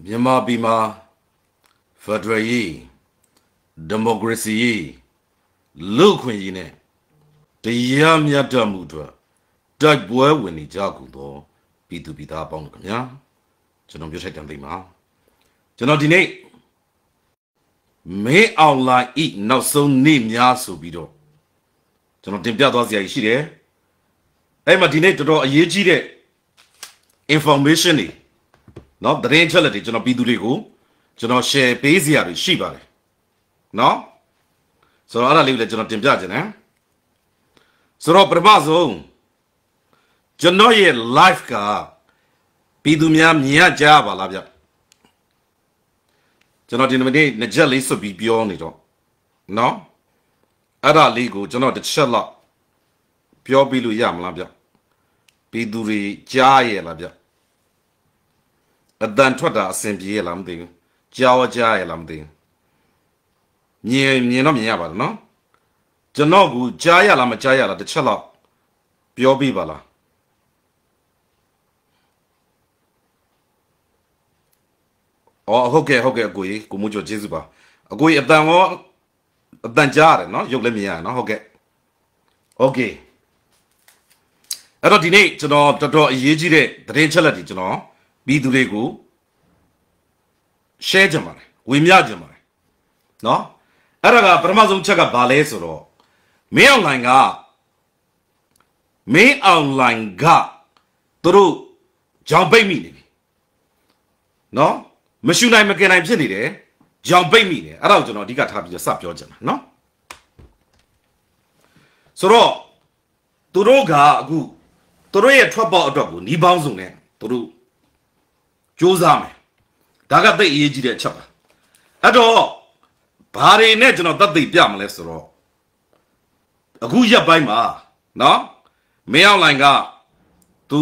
မြန်မာပြည်မှာ Federal ရေး Democracy ရေးလူ့ခွင့်ရေးနဲ့တရားမျှတမှုအတွက်တိုက်ပွဲဝင်နေကြကုန်သောပြည်သူပြည်သားပေါင်းတို့ခင်ဗျာကျွန်တော်ပြောထိုက်တယ်သိမှာကျွန်တော်ဒီနေ့မေးအွန်လိုင်းဤနောက်ဆုံးနေ့များဆိုပြီးတော့ကျွန်တော်တင်ပြသွားစရာရှိတယ်အဲ့မှာဒီနေ့တော်တော်အရေးကြီးတဲ့ information တွေနော်သတင်းချက်လက်တွေကျွန်တော်ပြည်သူတွေကိုကျွန်တော် share ပေးစရာတွေရှိပါတယ်နော်ဆိုတော့အဲ့ဒါလေးကိုလည်းကျွန်တော်တင်ပြခြင်းနဲ့ဆိုတော့ပထမဆုံးကျွန်တော်ရဲ့ live ကပြည်သူများမြင်ရကြပါလားဗျကျွန်တော်ဒီနေ့နှစ်ချက်လေးစွပ်ပြီးပြောနေတော့နော်အဲ့ဒါလေးကိုကျွန်တော်တစ်ချက်လောက်ပြောပြလို့ရမလားဗျပြည်သူတွေကြားရလားဗျအတန်ထွက်တာအဆင်ပြေရလားမသိဘူးကြားရလားမသိဘူးမြင်တော့မြင်ရပါလားနော်ကျွန်တော်ကကြားရလားမကြားရလားတစ်ချက်လောက်ပြောပြပါလားအော်ဟုတ်ကဲ့အကိုကြီးကိုမိုးကျော်ကျေးဇူးပါအကိုကြီးအတန်ကြားရတယ်နော်ရုပ်လည်းမြင်ရနော်ဟုတ်ကဲ့โอเคအဲ့တော့ဒီနေ့ကျွန်တော်တော်တော်အရေးကြီးတဲ့သတင်းချက်လက်တွေကျွန်တော်ပြည်သူတွေကို share ကြပါတယ်ဝေမျှကြပါတယ်နော်အဲ့ဒါကပထမဆုံးချက်ကဘာလဲဆိုတော့မင်း online ကသူတို့ကြောင်ပိတ်မိနေပြီနော်မရှူနိုင်မကင်နိုင်ဖြစ်နေတယ်ကြောင်ပိတ်မိနေအဲ့ဒါကိုကျွန်တော်အဓိကထားပြီးစပြောချင်တာနော်ဆိုတော့သူတို့ကအခုသူတို့ရဲ့ထွက်ပေါက်အတွက်ကိုနီးပေါင်းစုံနဲ့သူတို့စူးစမ်းမယ်ဒါကသိအရေးကြီးတဲ့အချက်ပါအဲ့တော့ဘာတွေနဲ့ကျွန်တော်သတ်သိပြမလဲဆိုတော့အခုရက်ပိုင်းမှာနော်မင်း online ကသူ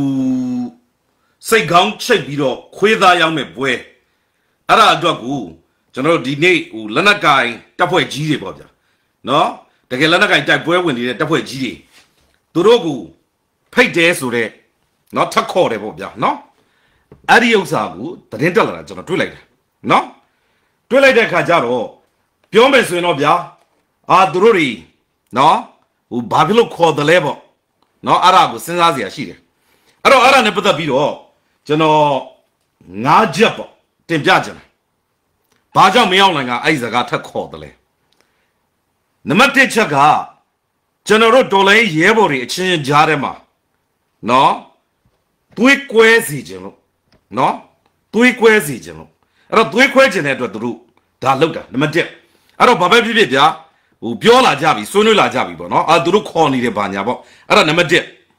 စိတ်ကောင်းချိတ်ပြီးတော့ခွေးသားရောက်မဲ့ပွဲအဲ့ဒါအတွက်ကိုကျွန်တော်တို့ဒီနေ့ဟိုလက်နက်ကင်တပ်ဖွဲ့ကြီးတွေပေါ့ဗျာနော်တကယ်လက်နက်ကင်တိုက်ပွဲဝင်နေတဲ့တပ်ဖွဲ့ကြီးတွေသူတို့ကိုဖိတ်တယ်ဆိုတော့နော်ထက်ခေါ်တယ်ပေါ့ဗျာနော်အဲ့ဒီဥစ္စာကိုသတင်းတက်လာတာကျွန်တော်တွေ့လိုက်တယ်နော်တွေ့လိုက်တဲ့အခါကျတော့ပြောမယ်ဆိုရင်တော့ဗျာသူတို့တွေနော်ဟိုဘာဖြစ်လို့ခေါ်တယ်လဲပေါ့နော်အဲ့ဒါကိုစဉ်းစားစရာရှိတယ်အဲ့တော့အဲ့ဒါနဲ့ပတ်သက်ပြီးတော့ကျွန်တော်၅ချက်ပေါ့တင်ပြချင်တယ်ဘာကြောင့်မင်း online ကအဲ့ဒီစကားထက်ခေါ်တယ်လဲနံပါတ်1ချက်ကကျွန်တော်တို့တော်လိုင်းရဲဘော်တွေအချင်းကြားထဲမှာနော်သွေးကွဲစီခြင်းလို့နော်သွေးကွဲစီခြင်းလို့အဲ့တော့သွေးခွဲခြင်းတဲ့အတွက်သူတို့ဒါလောက်တာနံပါတ်1အဲ့တော့ဘာပဲဖြစ်ဖြစ်ဗျာဟိုပြောလာကြပြီဆွေးနွေးလာကြပြီပေါ့နော်သူတို့ခေါ်နေတယ်ဘာညာပေါ့အဲ့ဒါနံပါတ်1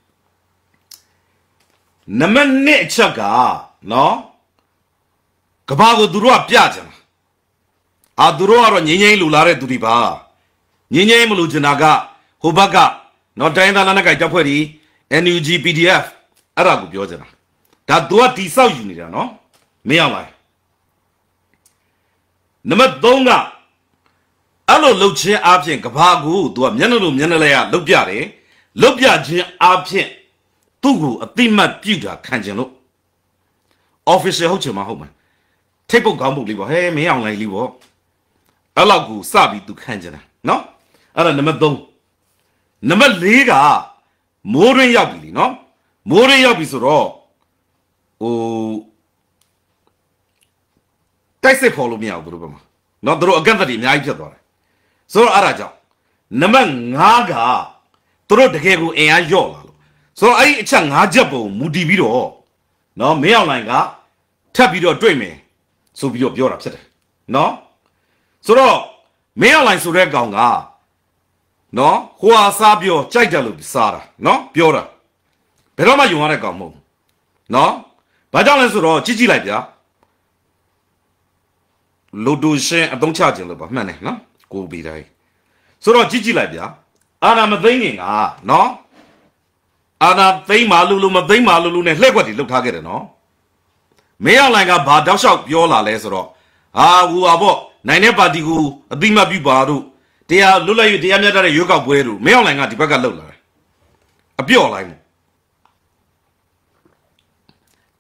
နံပါတ်2အချက်ကနော်ကဘာကိုသူတို့ကပြကြတယ်သူတို့ကတော့ငင်းငင်းလူလာတဲ့သူတွေပါငင်းငင်းမလို့ကျင်တာကဟိုဘက်ကနော်တိုင်းသားလက်နက်ကိုင်တပ်ဖွဲ့တွေ NUG PDF အဲ့ဒါကိုပြောကြတာဒါသူကတိဆောက်ယူနေတာနော်မင်းအောင်ပါနံပါတ်3ကအဲ့လိုလှုပ်ချင်းအားဖြင့်ကဘာကိုသူကမျက်နှာလိုမျက်နှာလဲရလှုပ်ပြတယ်လှုပ်ပြခြင်းအားဖြင့်သူ့ကိုအတိမတ်ပြုတာခံကျင်လို့ official ဟုတ်ချင်မဟုတ်မှာထိပ်ပုတ်ကောင်းပုတ်လေးပေါ့ဟဲမင်းအောင်လိုက်လေးပေါ့အဲ့လောက်ကိုစပြီးသူခံကျင်တာနော်အဲ့ဒါနံပါတ်3နံပါတ်4ကမိုးရင်းရောက်ပြီလीနော်မိုးရင်းရောက်ပြီဆိုတော့ဟိုတိုက်စစ်ဖော်လို့မရဘူးသူတို့ဘက်မှာနော်သူတို့အကန့်အသတ်တွေအများကြီးဖြစ်သွားတယ်ဆိုတော့အဲ့ဒါကြောင့်နံပါတ်5ကသူတို့တကယ်ကိုအင်အားလျော့လာလို့ဆိုတော့အဲ့ဒီအချက်5ချက်ပုံမူတည်ပြီးတော့နော်မင်း online ကထပ်ပြီးတော့တွေ့မယ်ဆိုပြီးတော့ပြောတာဖြစ်တယ်နော်ဆိုတော့မင်း online ဆိုတဲ့ကောင်ကနော်ဟိုဟာစားပြောကြိုက်တယ်လို့စားတာနော်ပြောတာဘယ်တော့မှယုံရတဲ့ကောင်မဟုတ်ဘူးနော်ဘာကြောင့်လဲဆိုတော့ကြည့်လိုက်ဗျာလိုတိုရှင်အသုံးချခြင်းလို့ပါမှန်တယ်နော်ကိုပြီးတိုင်းဆိုတော့ကြည့်လိုက်ဗျာအာနာမသိငင်ကနော်အာနာသိမလို့မသိမလို့နဲ့လှည့်ကွက်တွေလှုပ်ထားခဲ့တယ်နော်မင်း online ကဘာတောက်လျှောက်ပြောလာလဲဆိုတော့ဟူပါပေါ့နိုင်တဲ့ပါတီကိုအတိမတ်ပြုပါတို့တရားလွတ်လပ်ရေးတရားမျှတတဲ့ရွေးကောက်ပွဲတို့မင်း online ကဒီဘက်ကလှုပ်လာတယ်အပြော့လိုက်တယ်သူ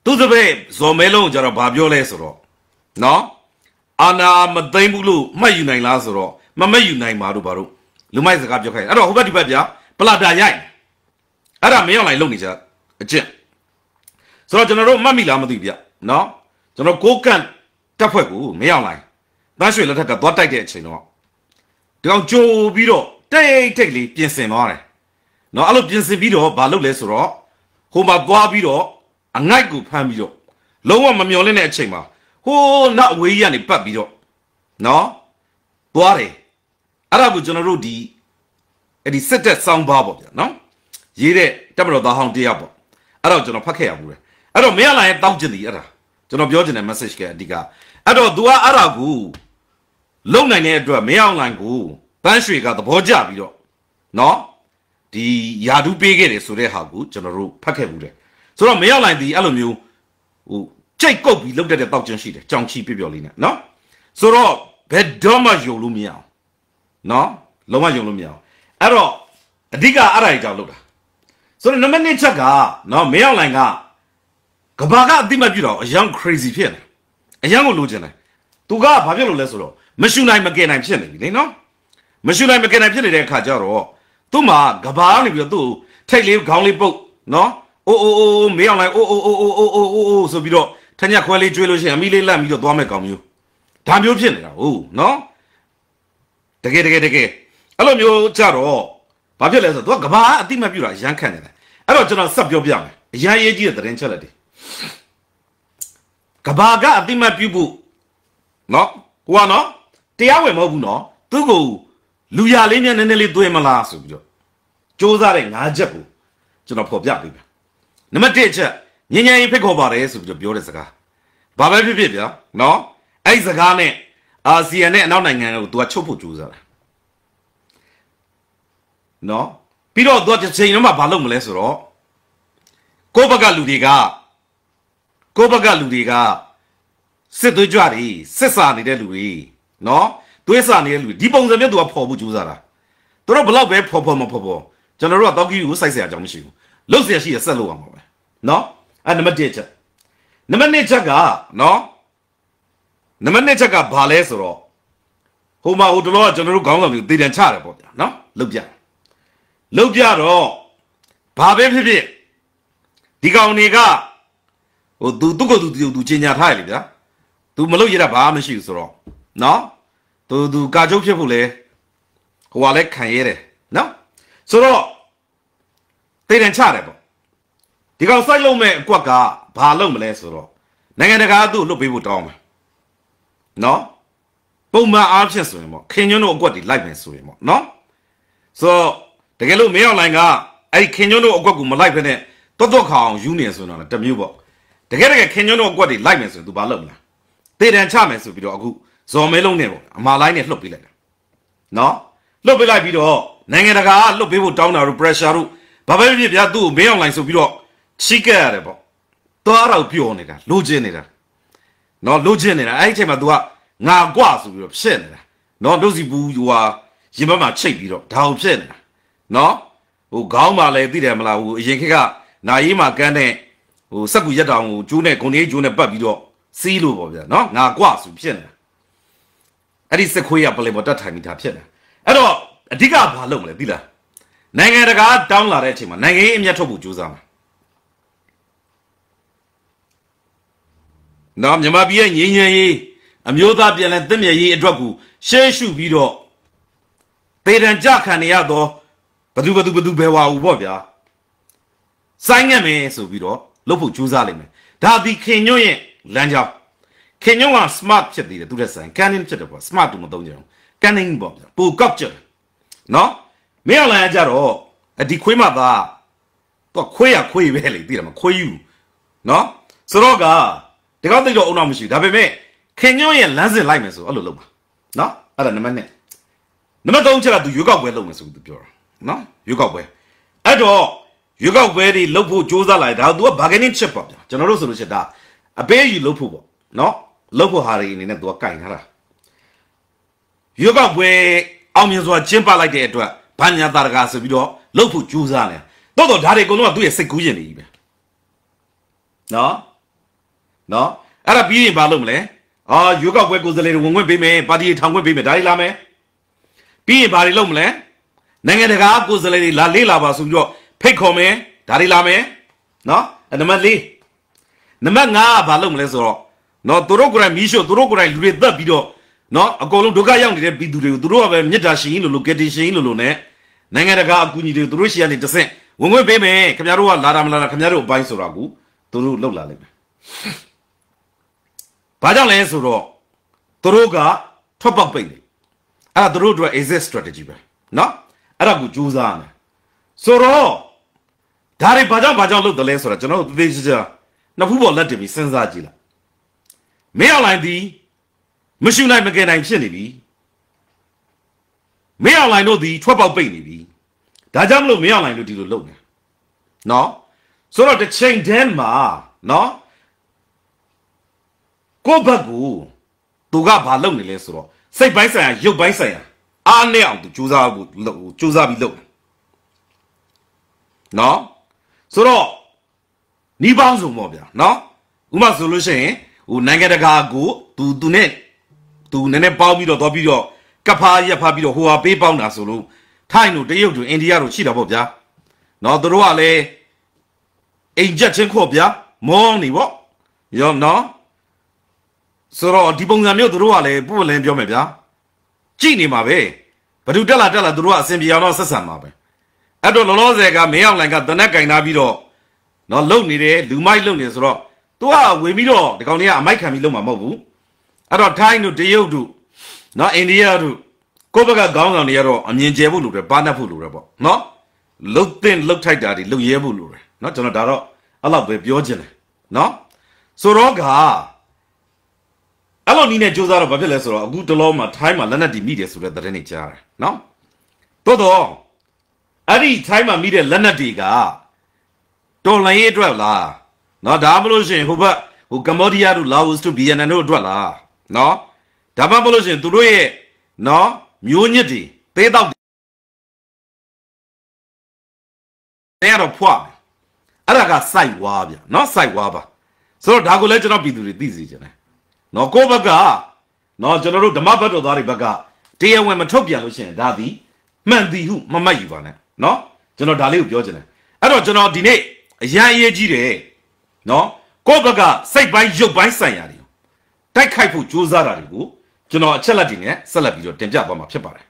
သူစပယ်ဇော်မဲလုံးကျတော့ဘာပြောလဲဆိုတော့နော်အာနာမသိမ့်ဘူးလို့မှတ်ယူနိုင်လားဆိုတော့မယူနိုင်ပါတို့ဘာတို့လူမိုက်စကားပြောခိုင်းအဲ့တော့ဟိုဘက်ဒီဘက်ဗျာပလာတာရိုက်အဲ့ဒါမင်းအောင်လိုက်လုံနေကြအကျင့်ဆိုတော့ကျွန်တော်တို့မှတ်မိလားမသိဗျနော်ကျွန်တော်ကိုကန့်တက်ဖွဲ့ကိုမင်းအောင်လိုက်တန်းရွှေလက်ထက်ကသွားတိုက်တဲ့အချိန်တော့ဒီကောင်ကြိုပြီးတော့တိတ်လေးပြင်ဆင်သွားတယ်နော်အဲ့လိုပြင်ဆင်ပြီးတော့ဘာလုပ်လဲဆိုတော့ဟိုမှာသွားပြီးတော့အငိုက်ကိုဖမ်းပြီးတော့လုံးဝမမျော်လင့်တဲ့အချိန်မှာဟိုးနောက်အဝေးကြီးကနေပတ်ပြီးတော့နော်သွားတယ်အဲ့ဒါကိုကျွန်တော်တို့ဒီအဲ့ဒီစစ်တက်ဆောင်းပါပေါ့ဗျာနော်ရေးတဲ့တက်မတော်သားဟောင်းတရားပေါ့အဲ့တော့ကျွန်တော်ဖတ်ခဲ့ရဘူးလေအဲ့တော့မင်းအလာရဲ့တောင်းကျင်သည်အဲ့ဒါကျွန်တော်ပြောချင်တဲ့ message ကအဓိကအဲ့တော့ तू ကအဲ့ဒါကိုလုံနိုင်တဲ့အတွက်မင်းအောင်လိုင်းကိုတန်းရွှေကသဘောကျပြီးတော့နော်ဒီယာဒူးပေးခဲ့တယ်ဆိုတဲ့ဟာကိုကျွန်တော်တို့ဖတ်ခဲ့ဘူးတယ်ဆိုတော့မင်းအောင်လိုင်းဒီအဲ့လိုမျိုးဟိုကြိတ်ကုတ်ပြီးလုံတဲ့တောက်ကျင်ရှိတယ်ကြောင်ချီပြပြောလေးနဲ့နော်ဆိုတော့ဘယ်တော့မှယုံလို့မရအောင်နော်လုံးဝယုံလို့မရအောင်အဲ့တော့အဓိကအဲ့ဒါကြီးကြောင့်လုပ်တာဆိုတော့နံပါတ်1ချက်ကနော်မင်းအောင်လိုင်းကကဘာကအတိမတ်ပြတော့အယောင် crazy ဖြစ်နေအယောင်ကိုလိုချင်တယ်သူကဘာဖြစ်လို့လဲဆိုတော့မရှူနိုင်မကယ်နိုင်ဖြစ်နေပြီလေနော်မရှူနိုင်မကယ်နိုင်ဖြစ်နေတဲ့အခါကျတော့သူ့မှာကဘာကနေပြီးတော့သူ့ထိတ်လေးခေါင်းလေးပုတ်နော်အိုးမင်းအောင်လိုင်းအိုးဆိုပြီးတော့ထညက်ခွဲလေးကျွေးလို့ရှိရင်အမီလေးလန့်ပြီးတော့သွားမဲ့ကောင်မျိုးဒါမျိုးဖြစ်နေတာဟုတ်နော်တကယ်အဲ့လိုမျိုးကြတော့ဘာဖြစ်လဲဆိုတော့သူကကဘာအတိမတ်ပြတာရမ်းခန့်နေတယ်အဲ့တော့ကျွန်တော်ဆက်ပြောပြမယ်အရန်ရေးကြီးတဲ့သတင်းချက်လက်တွေကဘာကအတိမတ်ပြုဖို့နော်ဟိုကနော်တရားဝင်မဟုတ်ဘူးနော်သူ့ကိုလူရလေးနဲ့နည်းနည်းလေးသွင်းမလားဆိုပြီးတော့စူးစမ်းတဲ့၅ချက်ကိုကျွန်တော်ဖော်ပြပေးမယ်နံပါတ်1ချက်ညဉ့်ရင်ဖိတ်ခေါ်ပါတယ်ဆိုပြီးတော့ပြောတဲ့စကားဘာပဲဖြစ်ဗျာနော်အဲ့ဒီစကားနဲ့အာဆီယံနဲ့အနောက်နိုင်ငံကိုသူကချုပ်ဖို့ကြိုးစားတယ်နော်ပြီးတော့သူကတစ်ချိန်လုံးမှဘာလုပ်မလဲဆိုတော့ကိုယ့်ဘက်ကလူတွေကစစ်သွေးကြွတွေစစ်စာနေတဲ့လူတွေနော်သွေးစာနေတဲ့လူတွေဒီပုံစံမျိုးသူကဖော်ဖို့ကြိုးစားတာသူတို့ဘလောက်ပဲဖော်မဖော်ကျွန်တော်တို့ကတောက်ကြီးကိုစိုက်เสียအကြောင်းမရှိဘူးလှုပ်เสียရှိရဆက်လို့အောင်ပါပဲနော်အဲ့နံပါတ်1ချက်နံပါတ်2ချက်ကနော်နံပါတ်2ချက်ကဘာလဲဆိုတော့ဟိုမှာဟိုတလောကကျွန်တော်တို့ခေါင်းဆောင်တွေတည်တံချတယ်ပေါ့ဗျာနော်လှုပ်ပြတော့ဘာပဲဖြစ်ဒီကောင်တွေကဟိုသူ့ကိုသူကျင်ညာထားရလေဗျာသူမလုပ်ရတာဘာမှမရှိဘူးဆိုတော့နော်သူကာချုပ်ဖြစ်ဖို့လဲဟိုကလည်းခံရဲတယ်နော်ဆိုတော့တည်တံချတယ်ပေါ့ဒီကောင်စိုက်လုံးမဲ့အကွက်ကဘာလုပ်မလဲဆိုတော့နိုင်ငံတကာသူ့လွတ်ပေးဖို့တောင်းမှာနော်ပုံမှန်အားဖြင့်ဆိုရင်ပေါ့ခင်ညွန်းတို့အကွက်တွေလိုက်မယ်ဆိုရင်ပေါ့နော်ဆိုတော့တကယ်လို့မင်းအောင်လိုင်းကအဲ့ဒီခင်ညွန်းတို့အကွက်ကိုမလိုက်ဖ ೇನೆ တော့ခေါအောင်ယူနေဆိုတော့တမျိုးပေါ့တကယ်ခင်ညွန်းတို့အကွက်တွေလိုက်မယ်ဆိုရင် तू ဘာလုပ်မလဲတေတံချမယ်ဆိုပြီးတော့အခုဇော်မဲလုံးနဲ့ပေါ့အမာလိုင်းနဲ့လှုပ်ပေးလိုက်တယ်နော်လှုပ်ပေးလိုက်ပြီးတော့နိုင်ငံတကာကလှုပ်ပေးဖို့တောင်းတာတို့ pressure တို့ဘာပဲဖြစ်ဗျာသူ့ကိုမင်းအောင်လိုင်းဆိုပြီးတော့ချိကက်ရတယ်ပေါ့သွားတော့ပြောနေတာလိုချင်နေတာနော်လိုချင်နေတာအဲ့ဒီအချိန်မှာ तू ကငါကွဆိုပြီးတော့ဖြစ်နေတာနော်တို့စီဘူးဟိုဟာရင်ဘက်မှာချိတ်ပြီးတော့ဒါကိုဖြစ်နေတာနော်ဟိုခေါင်းမှာလည်းသိတယ်မလားဟိုအရင်ခေတ်ကနာရီမှာကန်းတဲ့ဟိုစက်ကူရက်တောင်ကိုကျိုးနဲ့ဂုံလေးကျိုးနဲ့ပတ်ပြီးတော့စီးလို့ပေါ့ဗျာနော်ငါကွဆိုဖြစ်နေတာအဲ့ဒီစက်ခွေးကပလေပေါ်တက်ထိုင်မိတာဖြစ်နေတာအဲ့တော့အဓိကဘာလုပ်မလဲသိလားနိုင်ငံတကာတောင်းလာတဲ့အချိန်မှာနိုင်ငံရေးအမျက်ထုတ်ဖို့ကြိုးစားမှာနော်မြန်မာပြည်ရဲ့ငြိမ်းချမ်းရေးအမျိုးသားပြည်လဲတင့်မြတ်ရေးအတွက်ကိုရှေ့ရှုပြီးတော့ပေတံကြခံနေရတော့ဘသူဘယ်ဝါဘူးပေါ့ဗျာစိုင်းငတ်မယ်ဆိုပြီးတော့လုပ်ဖို့ကြိုးစားလိမ့်မယ်ဒါဒီခင်ညွန့်ရဲ့လမ်းကြောင်းခင်ညွန့်က smart ဖြစ်သေးတယ်သူတဲ့ဆိုင် canning ဖြစ်တယ်ပေါ့ smart တူမသုံးကြအောင် canning ပေါ့ဗျာပိုကောက်ကြနော်မင်းအောင်လိုင်းကကြတော့ဒီခွေးမသားတော့ခွေးပဲလေသိတယ်မခွေးယူနော်ဆိုတော့ကဒီကောက်သိတော့အုံနောက်မရှိဘူးဒါပေမဲ့ခင်ညွန့်ရဲ့လမ်းစဉ်လိုက်မယ်ဆိုအဲ့လိုလုပ်ပါနော်အဲ့ဒါနံပါတ်1နံပါတ်3ချက်ကသူရွေးကောက်ပွဲလုပ်မယ်ဆိုပြီးသူပြောတာနော်ရွေးကောက်ပွဲအဲ့တော့ရွေးကောက်ပွဲတွေလုပ်ဖို့စ조사လိုက်ဒါသူက bargaining chip ပေါ့ဗျာကျွန်တော်တို့ဆိုလို့ရှိရင်ဒါအပေးယူလုပ်ဖို့ပေါ့နော်လုပ်ဖို့ဟာတွေအနေနဲ့သူကကင်ထားတာရွေးကောက်ပွဲအောင်မြင်စွာကျင်းပလိုက်တဲ့အတွက်ဘာညာတာရကဆိုပြီးတော့လုပ်ဖို့စ조사တယ်တော့ဒါတွေအကုန်လုံးကသူ့ရဲ့စိတ်ကူးရင်နေကြီးပဲနော်နော်အဲ့ဒါပြီးရင်ဘာလုပ်မလဲရွေးကောက်ပွဲကိုယ်စားလှယ်တွေဝင်ခွင့်ပေးမယ်ပါတီထောင်ခွင့်ပေးမယ်ဒါတွေလာမယ်ပြီးရင်ဘာတွေလုပ်မလဲနိုင်ငံတကာကိုယ်စားလှယ်တွေလာလေးလာပါဆိုပြီးတော့ဖိတ်ခေါ်မယ်ဒါတွေလာမယ်နော်နံပါတ်4နံပါတ်5ကဘာလုပ်မလဲဆိုတော့နော်သူတို့ကိုယ်တိုင်မီးရှို့သူတို့ကိုယ်တိုင်လူတွေသက်ပြီးတော့နော်အကုန်လုံးဒုက္ခရောက်နေတဲ့ပြည်သူတွေကိုသူတို့ကပဲမြစ်တာရှင်လို့ကက်တင်ရှင်လို့နဲ့နိုင်ငံတကာအကူအညီတွေသူတို့ရှိရနေတဆင့်ဝင်ခွင့်ပေးမယ်ခင်ဗျားတို့ကလာတာမလာတာခင်ဗျားတို့အပိုင်းဆိုတာကိုသူတို့လှုပ်လာလိုက်မယ်ဘာကြောင့်လဲဆိုတော့သူတို့ကထွက်ပေါက်ပိတ်နေအဲ့ဒါသူတို့အတွက် exit strategy ပဲနော်အဲ့ဒါကိုကြိုးစားမယ်ဆိုတော့ဒါတွေဘာကြောင့်လုပ်တယ်လဲဆိုတော့ကျွန်တော်တို့သေချာနှစ်ဖူးပေါ်လက်တင်ပြီးစဉ်းစားကြည့်လိုက်မင်းအလိုက်ဒီမရှိနိုင်မကယ်နိုင်ဖြစ်နေပြီမင်းအလိုက်တို့ဒီထွက်ပေါက်ပိတ်နေပြီဒါကြောင့်မလို့မင်းအလိုက်တို့ဒီလိုလုပ်နေနော်ဆိုတော့တစ်ချိန်တည်းမှာနော်ကိုယ့်ဘက်ကိုသူကဘာလုပ်နေလဲဆိုတော့စိတ်ပိုင်းဆိုင်ရာရုပ်ပိုင်းဆိုင်ရာအားနဲ့အောင်သူစူးစမ်းပြီးလုပ်နော်ဆိုတော့နီးပေါင်းစုံပေါ့ဗျာနော်ဥပမာဆိုလို့ရှိရင်ဟိုနိုင်ငံတကာကိုသူနဲ့သူနည်းနည်းပေါင်းပြီးတော့တော့ပြီးတော့ကဖားရက်ဖားပြီးတော့ဟိုဟာပေးပေါင်းတာဆိုလို့ထိုင်းတို့တရုတ်တို့အိန္ဒိယတို့ရှိတာပေါ့ဗျာနော်သူတို့ကလည်းအိမ်ချက်ချင်းခေါ်ဗျာမောင်းနေပေါ့ရောနော်ဆိုတော့ဒီပုံစံမျိုးသူတို့ကလည်းပို့လင်းပြောမယ်ဗျာကြည့်နေမှာပဲဘယ်သူတက်လာသူတို့ကအစင်ပြေအောင်တော့ဆက်ဆံမှာပဲအဲ့တော့လောလောဆယ်ကမင်းအောင်လိုင်ကတနက်ကင်ထားပြီးတော့နော်လုံနေတယ်လူမိုက်လုံနေဆိုတော့သူကဝင်ပြီးတော့ဒီကောင်လေးကအမိုက်ခံပြီးလုံမှာမဟုတ်ဘူးအဲ့တော့ထိုင်းတို့တရုတ်တို့နော်အိန္ဒိယတို့ကိုယ့်ဘက်ကခေါင်းဆောင်တွေကတော့အမြင်ကျဲဖို့လိုတယ်ပါနှက်ဖို့လိုတယ်ပေါ့နော်လှုပ်တင်လှုပ်ထိုက်တာတွေလှုပ်ရဲဖို့လိုတယ်နော်ကျွန်တော်ဒါတော့အဲ့လောက်ပဲပြောချင်တယ်နော်ဆိုတော့ကအဲ့လိုနီးနဲ့ကြိုးစားတော့ဘာဖြစ်လဲဆိုတော့အခုတလောမှာထိုင်းမှာလက်နက်တီမိတယ်ဆိုတဲ့သတင်းတွေကြားတယ်နော်တော့အဲ့ဒီထိုင်းမှာမိတဲ့လက်နက်တွေကတော်လိုင်းရဲ့အတွက်လားနော်ဒါမှမဟုတ်ရှင်ဟိုဘက်ဟိုကမ္ဘောဒီးယားတို့လာအိုတို့ဗီယက်နမ်တို့အတွက်လားနော်ဒါမှမဟုတ်ရှင်သူတို့ရဲ့နော်မျိုးညစ်တွေသေးတော့တဲ့တော့ဖွာအဲ့ဒါကစိုက်ဝါဗျနော်စိုက်ဝါပါဆိုတော့ဒါကိုလည်းကျွန်တော်ပြည်သူတွေသိစေချင်တယ်နော်ကိုဘက်ကနော်ကျွန်တော်တို့ဓမ္မဘတ်တော်သားတွေဘက်ကတရားဝင်မထုတ်ပြန်လို့ရှိရင်ဒါသည်မှန်သည်ဟုမမှတ်ယူပါနဲ့နော်ကျွန်တော်ဒါလေးကိုပြောချင်တယ်အဲ့တော့ကျွန်တော်ဒီနေ့အရန်အရေးကြီးတယ်နော်ကိုဘက်ကစိတ်ပိုင်းရုပ်ပိုင်းဆိုင်ရာတွေတိုက်ခိုက်ဖို့ကြိုးစားတာတွေကိုကျွန်တော်အချက်လက်တွေနဲ့ဆက်လက်ပြီးတော့တင်ပြသွားမှာဖြစ်ပါတယ်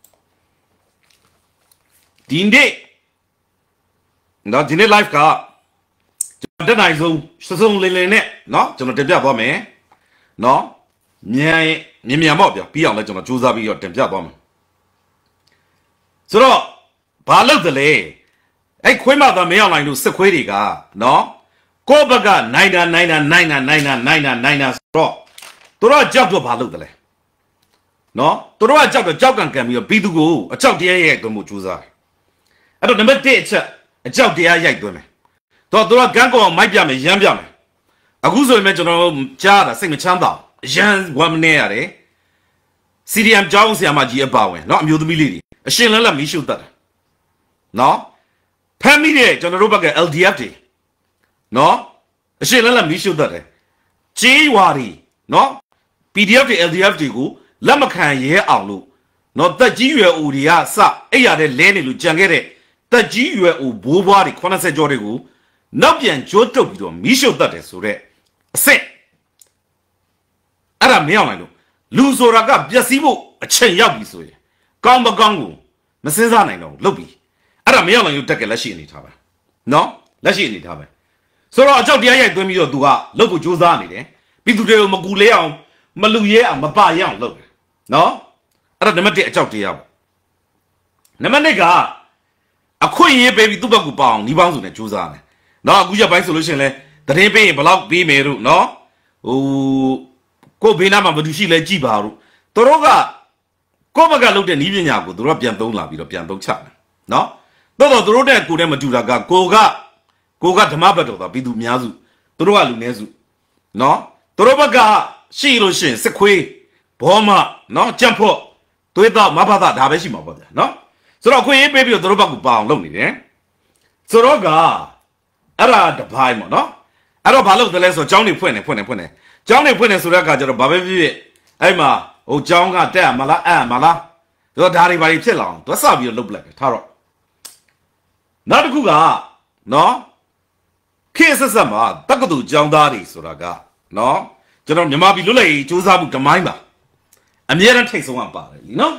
ဒီနေ့နော်ဒီနေ့ live ကကျွန်တော်တက်နိုင်ဆုံးစုံလင်လင်နဲ့နော်ကျွန်တော်တင်ပြသွားမယ်နော်မြန်ပေါ့ဗျာပြီးအောင်လဲကျွန်တော်စူးစမ်းပြီးတော့တင်ပြသွားမယ်ဆိုတော့ဘာလုပ်တယ်လဲအဲ့ခွေးမသားမင်းအောင်နိုင်လို့စစ်ခွေးတွေကနော်ကိုယ့်ဘက်ကနိုင်တာဆိုတော့သူတို့ကြောက်တော့ဘာလုပ်တယ်လဲနော်သူတို့ကကြောက်တော့ကြောက်ကန်ပြီးတော့ပြီးသူကိုအကြောက်တရားရိုက်သွင်းဖို့စူးစမ်းတယ်အဲ့တော့နံပါတ်1အချက်အကြောက်တရားရိုက်သွင်းမယ်တော့သူတို့ကဂန်းကောင်မိုက်ပြမယ်ရမ်းပြမယ်အခုဆိုရင်ကျွန်တော်ကြားတာစိတ်မချမ်းသာရမ်းဝမ်းမနေရတယ်စီရီယမ်ကြောင်းဆရာမကြီးအပါဝင်เนาะအမျိုးသမီးလေးတွေအရှင်လန်းလက်မီးရှို့တတ်တယ်เนาะဖမ်းမိတဲ့ကျွန်တော်တို့ဘက်က LDF တွေเนาะအရှင်လန်းလက်မီးရှို့တတ်တယ်ကြေးရွာတွေเนาะ PDF တွေ LDF တွေကိုလက်မခံရဲအောင်လို့เนาะတက်ကြီးရွယ်အိုတွေကစအဲ့ရတဲ့လဲနေလို့ကြံခဲ့တဲ့တက်ကြီးရွယ်အိုဘိုးဘွားတွေ80ကျော်တွေကိုနောက်ပြန်ကြိုးတုပ်ပြီးတော့မီးရှို့တတ်တယ်ဆိုတဲ့အစ်စ်အဲ့ဒါမရောက်နိုင်လို့လူဆိုတာကပျက်စီးဖို့အချိန်ရောက်ပြီဆိုရင်ကောင်းမကောင်းကိုမစင်းစားနိုင်တော့ဘူးလုပ်ပြီအဲ့ဒါမရောက်နိုင်လို့တက်ကလက်ရှိအနေထားပဲနော်လက်ရှိအနေထားပဲဆိုတော့အကြောက်တရားရိုက်သွင်းပြီးတော့သူကလုပ်ဖို့ကြိုးစားနေတယ်ပြည်သူတွေကိုမကူလဲအောင်မလူရဲအောင်မပရဲအောင်လုပ်တယ်နော်အဲ့ဒါနံပါတ်1အကြောက်တရားပေါ့နံပါတ်2ကအခွင့်အရေးပေးပြီးသူ့ဘက်ကပေါအောင်ဒီပေါင်းစုနဲ့ကြိုးစားတယ်နော်အခုရက်ပိုင်းဆိုလို့ရှိရင်လဲသတင်းပေးရင်ဘလောက်ပေးမယ်တို့နော်ဟိုကိုဘေးနားမှာဘာလို့ရှိလဲကြည်ပါတို့တို့ကကိုဘက်ကလုပ်တဲ့နည်းပညာကိုတို့ကပြန်သုံးလာပြီးတော့ပြန်သုံးချတယ်နော်တော်တို့တဲ့ကိုယ်နဲ့မတူတာကကိုကဓမ္မဘက်တော်သားပြည်သူအများစုတို့ကလူနည်းစုနော်တို့ဘက်ကရှိလို့ရှိရင်စစ်ခွေးဘောမနော်ကြံ့ဖို့သွေးတော့မဘာသာဒါပဲရှိမှာပေါ့ဗျာနော်ဆိုတော့ခွေးရေးပေးပြီးတော့တို့ဘက်ကပါအောင်လုပ်နေတယ်ဆိုတော့ကအဲ့ဒါတပိုင်းပေါ့နော် I don't follow the less of Johnny Pune. Johnny Pune Suraka, Baby, Emma, oh, John got there, Mala. Don't hurry by it long. What's up, you look like a tarot? Not a Kuga, no? Kisses some, Takadu, John Daddy, Suraga, no? General Yamabi Lule, choose up to Mima. And yet it takes one part, you know?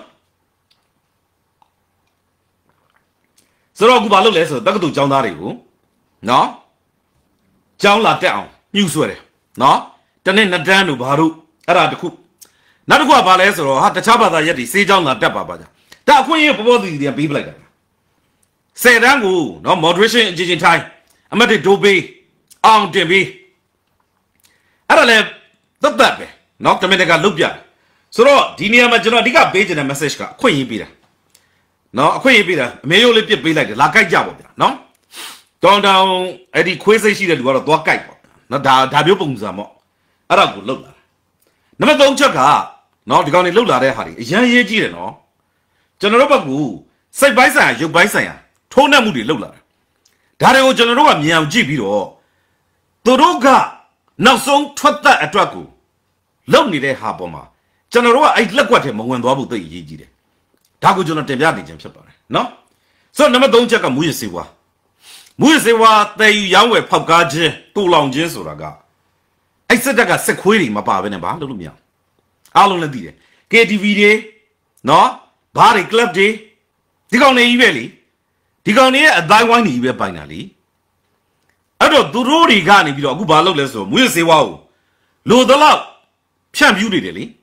So, Gubalo less of Takadu John Daddy, no? John la down, you swear, no? Then in the Danu Baru, Aradu. Not a Guabales or had the Chaba Yeti, see John la Dappa. That when you both the people like that. Say Rangu, no moderation in Jijin time. I'm at it to be on Jimmy. I don't have the baby, not the Medica Lubia. So, Dinia Major, they got bait in a message, Queen Peter. No, Queen Peter, may you live be like a job, no? Don't down Eddie Quizzy, she did what a dog guy. Not Dabu Bumzamo. I don't look. Never don't check her. No, the gun in Lula, Harry. Young Yeji, no. General Babu, say by side, you by side. Tona Moody Lula. Dario General Miam Gibiro. Toroga, now so twata at Dragu. Lonely de Haboma. General, I look what him when Babu the Yeji. Tago Jonathan Yadi, no? So never don't check a Muyasiwa. Muyasiwa, they young with Pagaji, too long Jesuraga. I said I got sick query, my papa and about Lumia. Alona did it. KTV, no? Barry Club Day. Tigone Iveli. Tigone at thy one evil finally. I don't do Rory Gani, you know, Gubalo Leso, we'll say wow. Load the love. Champ you really.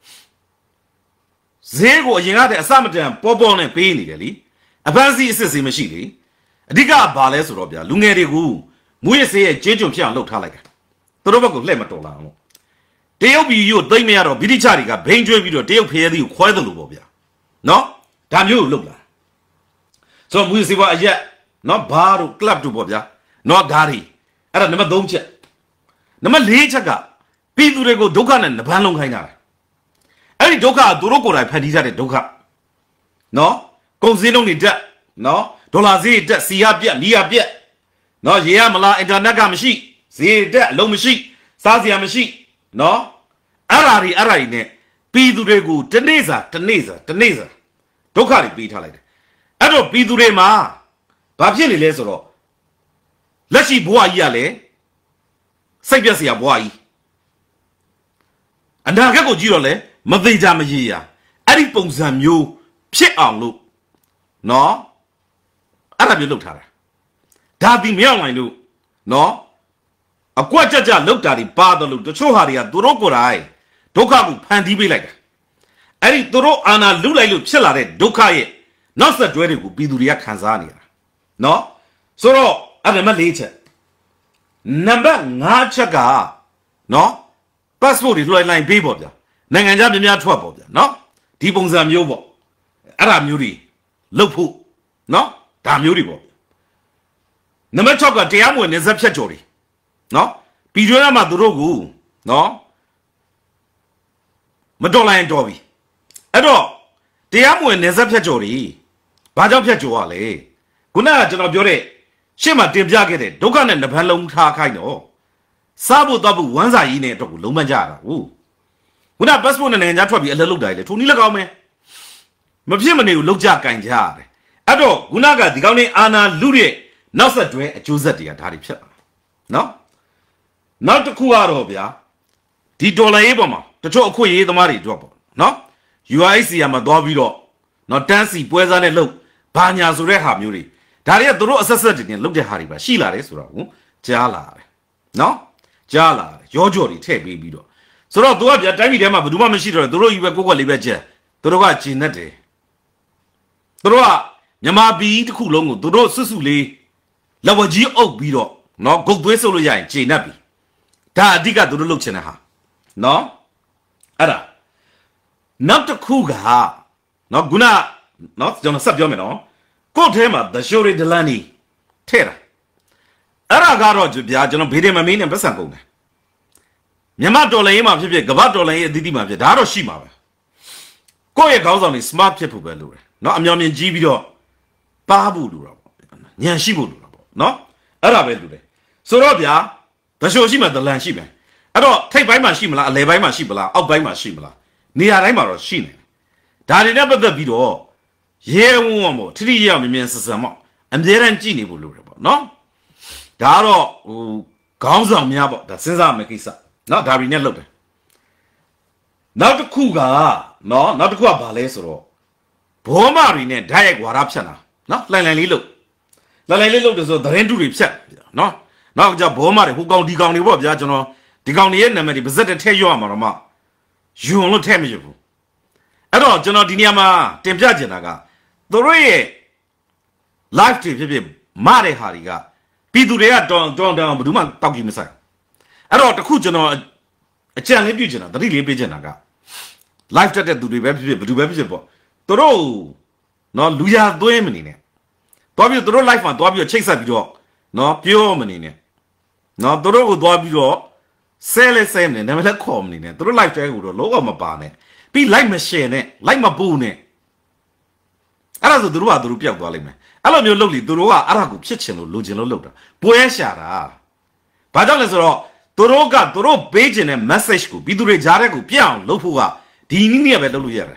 Zego, you had a summertime, Popon and Painly. A fancy sissy machine. A digga bales, Robia, Lungeri Goo. We'll say a change of Pian looked like. The Roboco Lematola. They'll be you, they may have a Bidicharica, Benjo video, they'll pay you quite the Lubobia. No? Damn you, look. So we'll see what yet. Not bar club to Bobia, not Dari. I don't never don't yet. Number Lechaga. People go Dokan and the Palong Haina. Any Doka, Doroko, I had at Doka. No? Consider only that. No? Dolazi, that Siabia, Liabia. No, Yamala and Naga machine. See that low machine, Sazia machine, no? Arari, Arine, Piduregu, Teneza. Tokari beat her like that. I don't Pidurema. Babjeli Lesoro. Lashi boy yale. Sabiasia boy. And now go Girole, Mavida Magia. Adiponsam you, Pit on look. No? Arabi looked at her. That be me on I do. No? A quaja looked at it, Bada looked to show Haria, Dorokorai, Dokabu, Pandibi like. Ari Doro Anna Lula look Chilare, Dokai, not that very good Biduria Kanzania. No? So, I remember later. Number Nachaga. No? Passport is like people. Nanganjabia trouble. No? Tibonzam Yobo. Aramuri. Lopu. No? Damn Yuribo. Number Choka Tiamu is a Pachori. No? Pijona Madurogu. No? Madola and Dobby. Ado. Tiamu is a Pachori. Baja Pachuale. Guna Janobure. Shima Tibjagate. Dokan and the Palong Takaino. Sabu Dabu Wanza in it to Lumajara. Guna Basbon and Jatwabi a little diet. Tunilagame. Mapimani look jack and jar. Ado. Gunaga, the Gani Anna Lurie. Nasa Dre, a Josati at Haripsa. No? Not the Kuarobia. The Dola Eboma, the Chokui, the Mari drop. No? You I see I'm a Dobilo. Not Tancy, Puezan and look. Panya Zureha Muri. Daria Doro assassin and looked at Hariba. Sheila is Jala. No? Jala, Giorgio, take baby. So, do I have time with them, but do one machine or the road you were go libeja. Doroa Chinete. Doroa, Yama be the Kulongo, Doro Susuli. Lavaji Oak Bido. No, go to Soloya, Chinabi. Ta diga do look Chenaha. No? Ada. Not the Kuga. No Guna. Not John Subjomino. Go to him up the Shuri Delani. Terra. Aragaro Jubia, John Bidem, I mean, and Basango. Yamato Lama, Gavato Lay, Didima, Daro Shima. Go a goes on his smart people, Belure. No, I'm young in Gibido. Babu Durabo. Yanshibu Durabo. No? Arabe. So, Robia. The show she made the land she may. I don't take by my shimla, lay by my shibla, out by my shibla. Near Rima or Shine. Daddy never the video. Ye woman, 3 years means some. And there ain't Genie will look about. No? Daro, who comes on me about that since I'm making some. Not Darry Nello. Not the Kuga, no, not the Kua Balesoro. Pomari, Diag Warapsana. Not Lily look. Lily look as though the end to ripset. No? Now, the Bomari who go the Goni Rob, Yajono, the Goni enemy, presented tell you, Marama. You won't tell me. I don't, Jono Diniama, Tempjanaga. The Ray life trip, Mare Hariga. Pidurea don't down, but do not talk him aside. I don't the Kujano, a channel pigeon, the really pigeonaga. Life chatted to the web, Toro, no, Luya Doemini. Dobby the road life and Dobby a chase at your, no, pure manine. No, the road Dobby your, sell a same, never let come in it. The road life would lower my barnet. Be like my shane, like my boone. I don't do the Rupia Dolly. I love your lovely Durua, Arago, Kitchen, or Lugino Loda. Boyashara. Padalazoro, Doroga, Doro, Bajan, and Massage, Bidure Jarago, Pian, Lopua, Dinia Veluyer.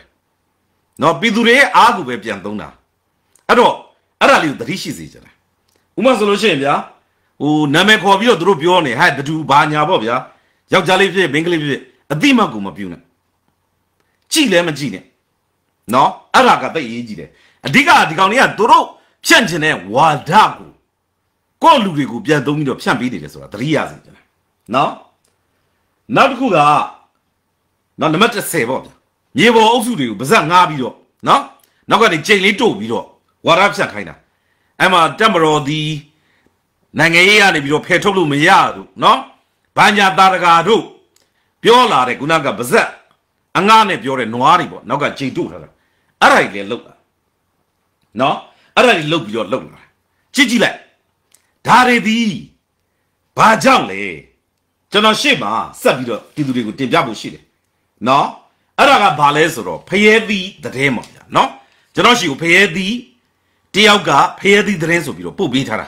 No Bidure, Agu, Piandona. I don't, I leave the Rishis each other. Umasologia, who Namekovio Drupione had the two Banya Bobia, Yagjali, Bengali, a Dimaguma Puna. Chile Magine. No, Araga the Egide. A diga, Digonia, Doro. Chanchene, Wadagu. Go Lugu, Pia Domino, Champidi, 3 years. No? Not Kuga. Not the matter say what. You will also do, Bazan Nabio. No? Not got a jelly to Vido. What up, Sakina? I'm a Tamaro the Nangaya, if you petolu Mayadu. No? Banya Daragadu. Piola, the Gunaga Bazar. Angane, Piore Noaribo. Now got J2. I look. No? I look your look. Chijile. Tare di. Bajale. Jana Shima, Sabido, Tidu, Tijabu Shide. No? Araga Balesoro, pay thee the demo. No? Janoshi, pay thee. Tiaga, pay thee the rest of your Pubitara.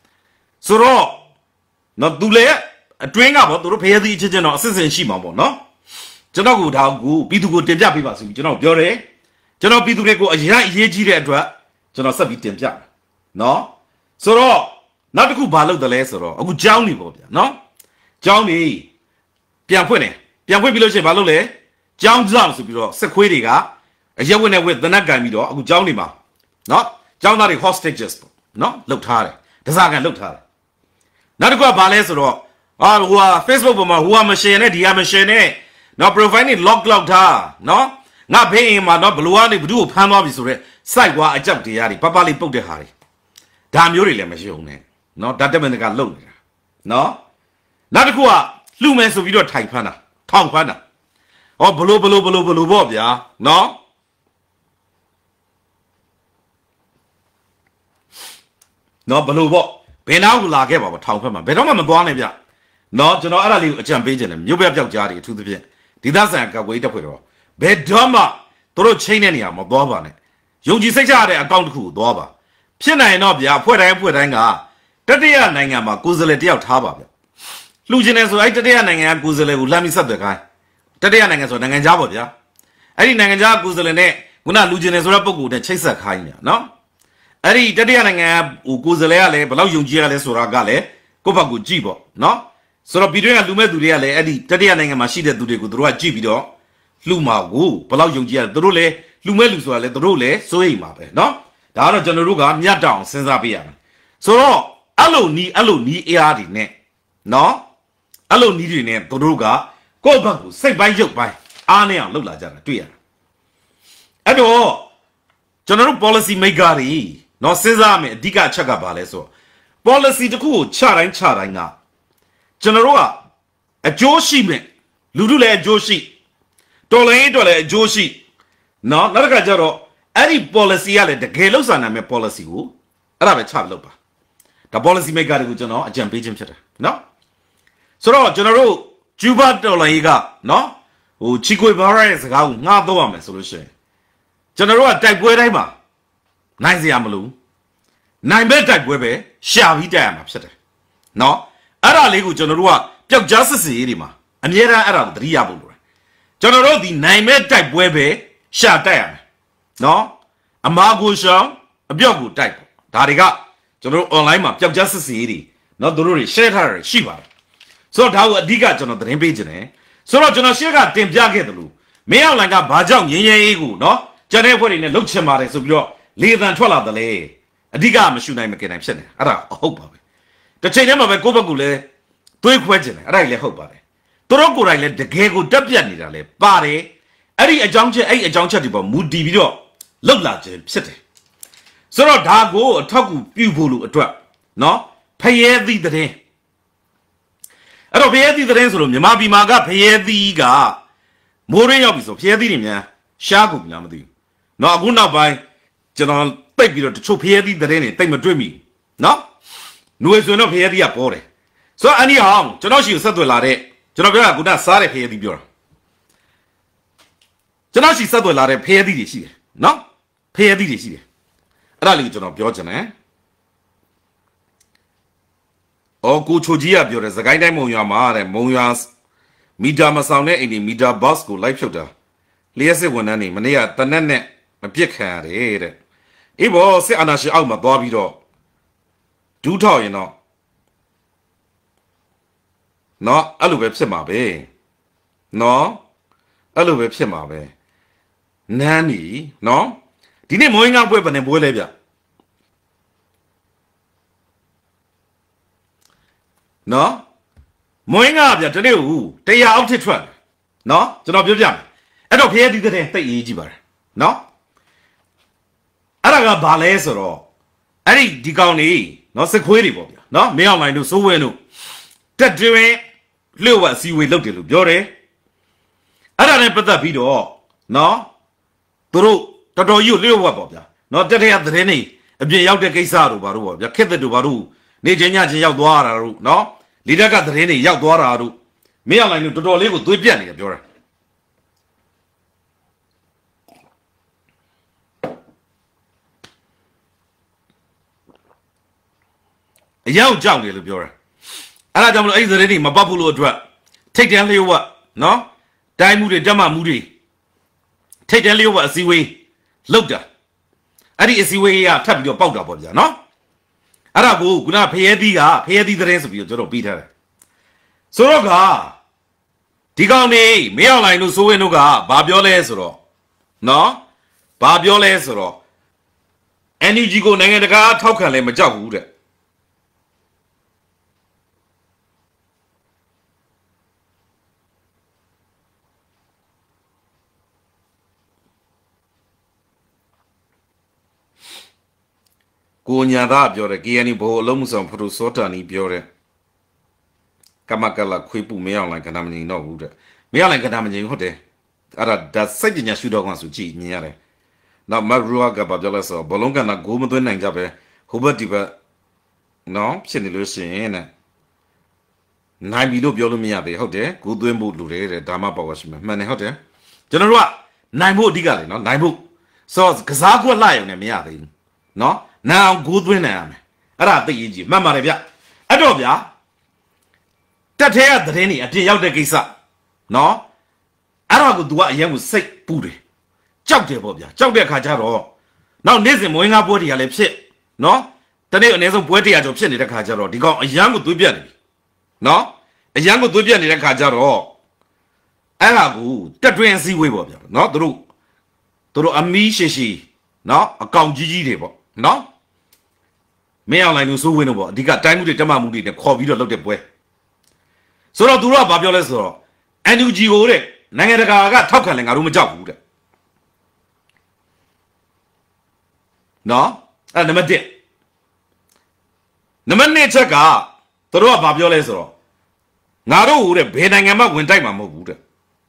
Soro. Not Dule, a train up to pay the Chino, Assassin Shimamo, no? Janogu, Dagu, Pidu, Tijabi, Jano, Jore. Jano Pidu, a Yaji. Jano Sabitim Jam. No? Soro, not a good ballot the lesser, a good Johnny Bobia, no? Johnny Piampone, Piampuilo Balole, John Zams, Sequidiga, a Yawina with the Nagamido, a good Johnny Ma. No? John not a hostages. No? Looked hard. The Zagan looked hard. Not a good ballesero, or who are Facebook woman, who are machine, the machine, not providing locked her, no? Not paying him, not blue, do pan officer. Sidewalk, I jumped the Yari, Papa poked the Harry. Damn, you really am. No, that demon got low. No? Not a qua, lumens of your type, Hannah, Tom Hannah. Oh, below, Bob, yeah? No? No, below Bob. Benau like ever, Tom Hannah, but I'm a born. No, to know I leave a jump agent, you better Jari to the pit. Did that go wait up with her? Bedoma, throw chain any of Bob on it. Yogi Sajare account who, Doba. Pina and Obia, put anga. Tadia Nangama, Guzaleti out Haba. Luginus, I Tadia Nanga, Guzale, Lami Sabaka. Tadia Nangas or Nangajabia. I didn't Nangajab Guzalene, Guna Luginus Rapogu, the Chaser Kanya, no? I did Tadia Nanga, Guzaleale, below Yungiales or Agale, Copagu Jibo, no? So Bidria Lumeduale, Eddie, Tadia Nanga Machida do the Gudrua Jibido, Luma, woo, below Yungia, the Rule. Lumelus were let the rule, so he mappe, no? The other Janaruga, near down, since I be. So, allo ni eadi ne. No? Allo ni ne, Toruga, go back, say by joke by Arne, look like that, dear. At all, general policy may gari, no Cesame, Diga Chagabale so. Policy to cool, charina. General, a Joshi me, Ludule Joshi. Dole Joshi. No, not a Jaro. Any policy, the Galos and a policy who. Rabbit Charlopa. The policy may got it, a jump agent. No? So, General Juba Dolaiga, no? Who Chico Barres, how not the woman solution. General Tagwema. Nice Yamalu. Nine bed Tagwebe, shall he damn upset. No? ara legu general pyak justice iri ma amiera ara driya bulu general di naime type webe sha type no amago shang abyak gu type dariga general online ma pyak justice iri no duru share thar shi ba so da wu adika general trin page ne so ro general share ga tin pya ke delu me yaw lan ga ba jaw yin yin yi gu no jane phwe ni ne luk chin mare so pi lo le than thwat la de le adika ma shu nai ma kin nai phit ne araဟုတ်ပါပဲတစ်ချိန်တည်းမှာပဲကိုယ့်ဘက်ကူလဲတွေးခွဲကျင်တယ်အဲ့ဒါလည်းဟုတ်ပါတယ်သူတို့ကိုယ်တိုင်လည်းတကယ်ကိုတက်ပြတ်နေတာလဲပါတယ်အဲ့ဒီအကြောင်းချက်အဲ့အကြောင်းချက်တွေပေါ်မူတည်ပြီးတော့လောက်လာခြင်းဖြစ်တယ်ဆိုတော့ဒါကိုအထောက်ကူပြုဖို့လို့အတွက်နော်ဖယဲသီးတဲ့အဲ့တော့ဖယဲသီးတဲ့ဆိုလို့မြန်မာပြည်မှာကဖယဲသီးကမိုးရင်းရောက်ပြီဆိုဖယဲသီးတွေများရှားကုန်များမသိဘူးနော်အခုနောက်ပိုင်းကျွန်တော်တိတ်ပြီးတော့တချို့ဖယဲသီးတဲ့တွေတိတ်မတွေ့မိနော်ຫນွေဆိုတော့ဖယဲသီးကပေါ်တယ်ဆိုတော့အနီအောင်ကျွန်တော်ရှိကိုဆက်သွယ်လာတဲ့ကျွန်တော်ပြောတာကစားတဲ့ဖယဲသီးပြောတာကျွန်တော်ရှိဆက်သွယ်လာတဲ့ဖယဲသီးတွေရှိတယ်နော်ဖယဲသီးတွေရှိတယ်အဲ့ဒါလေးကိုကျွန်တော်ပြောချင်တယ်အော်ကိုချိုကြီးကပြောတယ်စကိုင်းတိုင်းမုံရွာမှာတဲ့မုံရွာမီတာမဆောင်တဲ့အိမ်ဒီမီတာဘော့စ်ကိုလိုက်ဖြုတ်တာလျှက်စစ်ဝန်ထမ်းနေမနေ့ကတနက်နဲ့မပြစ်ခံရတယ်တဲ့အေးဘောစစ်အာဏာရှင်အောက်မှာသွားပြီးတော့ဒူးထောက်ရင်တော့နော်အဲ့လိုပဲဖြစ်မှာပဲနော်အဲ့လိုပဲဖြစ်မှာပဲနန်းနီနော်ဒီနေ့မွေးငါပွဲဘယ်နဲ့ပွဲလဲဗျနော်မွေးငါဗျတနေ့ဦးတရားအောက်ထစ်ထွက်နော်ကျွန်တော်ပြောပြမယ်အဲ့တော့ဖျဲသီးတဲ့တိတ်ရေးကြည့်ပါတယ်နော်အဲ့ဒါကဘာလဲဆိုတော့အဲ့ဒီကောင်နေနော်စစ်ခွေးတွေပေါ့ဗျနော်မင်းအောင်လိုင်းတို့စိုးဝဲတို့တက်တွင်လျှို့ဝှက်စီဝေလုပ်တယ်လို့ပြောတယ်အဲ့ဒါနဲ့ပတ်သက်ပြီးတော့နော်သူတို့တော်တော်ကြီးကိုလျှို့ဝှက်ပေါ့ဗျာနော်တက်တဲ့သတင်းနေအပြင်ရောက်တဲ့ကိစ္စတို့ဘာတို့ပေါ့ဗျာခက်တဲ့တို့ဘာတို့နေချင်းညချင်းရောက်သွားတာတို့နော်လီတက်ကသတင်းတွေရောက်သွားတာတို့မင်းအောင်လိုင်းတို့တော်တော်လေးကိုသွေးပြတ်နေတယ်ပြောတာအရောက်ကြောက်တယ်လို့ပြောတာအဲ့ဒါကြောင့်မလို့အဲ့ဒီသတင်းတွေမပတ်ဘူးလို့အတွက်ထိတ်တန်းလျှို့ဝှက်နော်တိုင်းမှုတွေတက်မှမှုတွေထိတ်တန်းလျှို့ဝှက်အစည်းအဝေးလောက်တာအဲ့ဒီအစည်းအဝေးကထပ်ပြီးတော့ပေါက်တာပေါ့ဗျာနော်အဲ့ဒါကိုခုနဖယဲသီးသတင်းဆိုပြီးတော့ကျွန်တော်ပြီးထားတယ်ဆိုတော့ကဒီကောင်နေမင်းအောင်လိုင်းတို့စိုးဝင်းတို့ကဘာပြောလဲဆိုတော့နော်ဘာပြောလဲဆိုတော့ NUG ကိုနိုင်ငံတကာထောက်ခံလဲမကြောက်ဘူးတဲ့ကိုညာသားပြောတယ် KNU ဘို့အလုံးမဆောင်ဖရိုစောတာနီပြောတယ်ကမကလာခွေးပူမင်းအောင်လိုင်းကဏ္ဍမငိန်တော့ဘူးတဲ့မင်းအောင်လိုင်းကဏ္ဍမငိန်ဟုတ်တယ်အဲ့ဒါစိတ်ပညာရှုတော့ကောင်ဆိုကြည့်မြင်ရတယ်နောက်မရူဝါကဘာပြောလဲဆိုဘလုံးကနာဂိုးမသွင်းနိုင်ကြပဲဟိုဘက်ဒီဘက်နော်ဖြစ်နေလို့ရှိရင်တဲ့နိုင်ပြီလို့ပြောလို့မရသေးဟုတ်တယ်ဂိုးသွင်းဖို့လူတယ်တဲ့ဒါမှပေါ့ရှိမှမှန်တယ်ဟုတ်တယ်ကျွန်တော်တို့ကနိုင်ဖို့အဓိကလေနော်နိုင်ဖို့ဆိုကစားခွက်လှရုံနဲ့မရသေးဘူးနော်နာအောင်ဂိုးသွင်းနိုင်ရမယ်အဲ့ဒါသိရေးကြည့်မှတ်ပါတယ်ဗျအဲ့တော့ဗျာတက်ထဲကသတင်းတွေအပြင်ရောက်တဲ့ကိစ္စနော်အဲ့တော့က तू ကအရင်ကစိတ်ပူတယ်ကြောက်တယ်ပေါ့ဗျာကြောက်တဲ့အခါကျတော့နောက်နေ့စဉ်မွေးငါပွဲတွေကလည်းဖြစ်နော်တနေ့အနည်းဆုံးပွဲ100ကျော်ဖြစ်နေတဲ့ခါကျတော့ဒီကောင်အရန်ကိုသွေးပြတ်နေပြီနော်အရန်ကိုသွေးပြတ်နေတဲ့ခါကျတော့အဲ့ဒါကိုတက်တွင်းစည်းဝေးပေါ့ဗျာနော်သူတို့အမီးရှိရှိနော်အကောင်ကြီးတွေပေါ့နော်မင်းအောင်လိုင်းလို့စိုးဝင်းတော့ပေါ့အဓိကတိုင်းမှုတွေတက်မှမှုတွေနဲ့ခေါ်ပြီးတော့လုပ်တဲ့ပွဲဆိုတော့သူတို့ကဘာပြောလဲဆိုတော့ NUG ကိုတဲ့နိုင်ငံတကာကထောက်ခံလဲငါတို့မကြောက်ဘူးတဲ့နော်အဲ့နံပါတ်1နံပါတ်2ချက်ကသူတို့ကဘာပြောလဲဆိုတော့ငါတို့ဟိုတဲ့ဘယ်နိုင်ငံမှဝင်တိုက်မှာမဟုတ်ဘူးတဲ့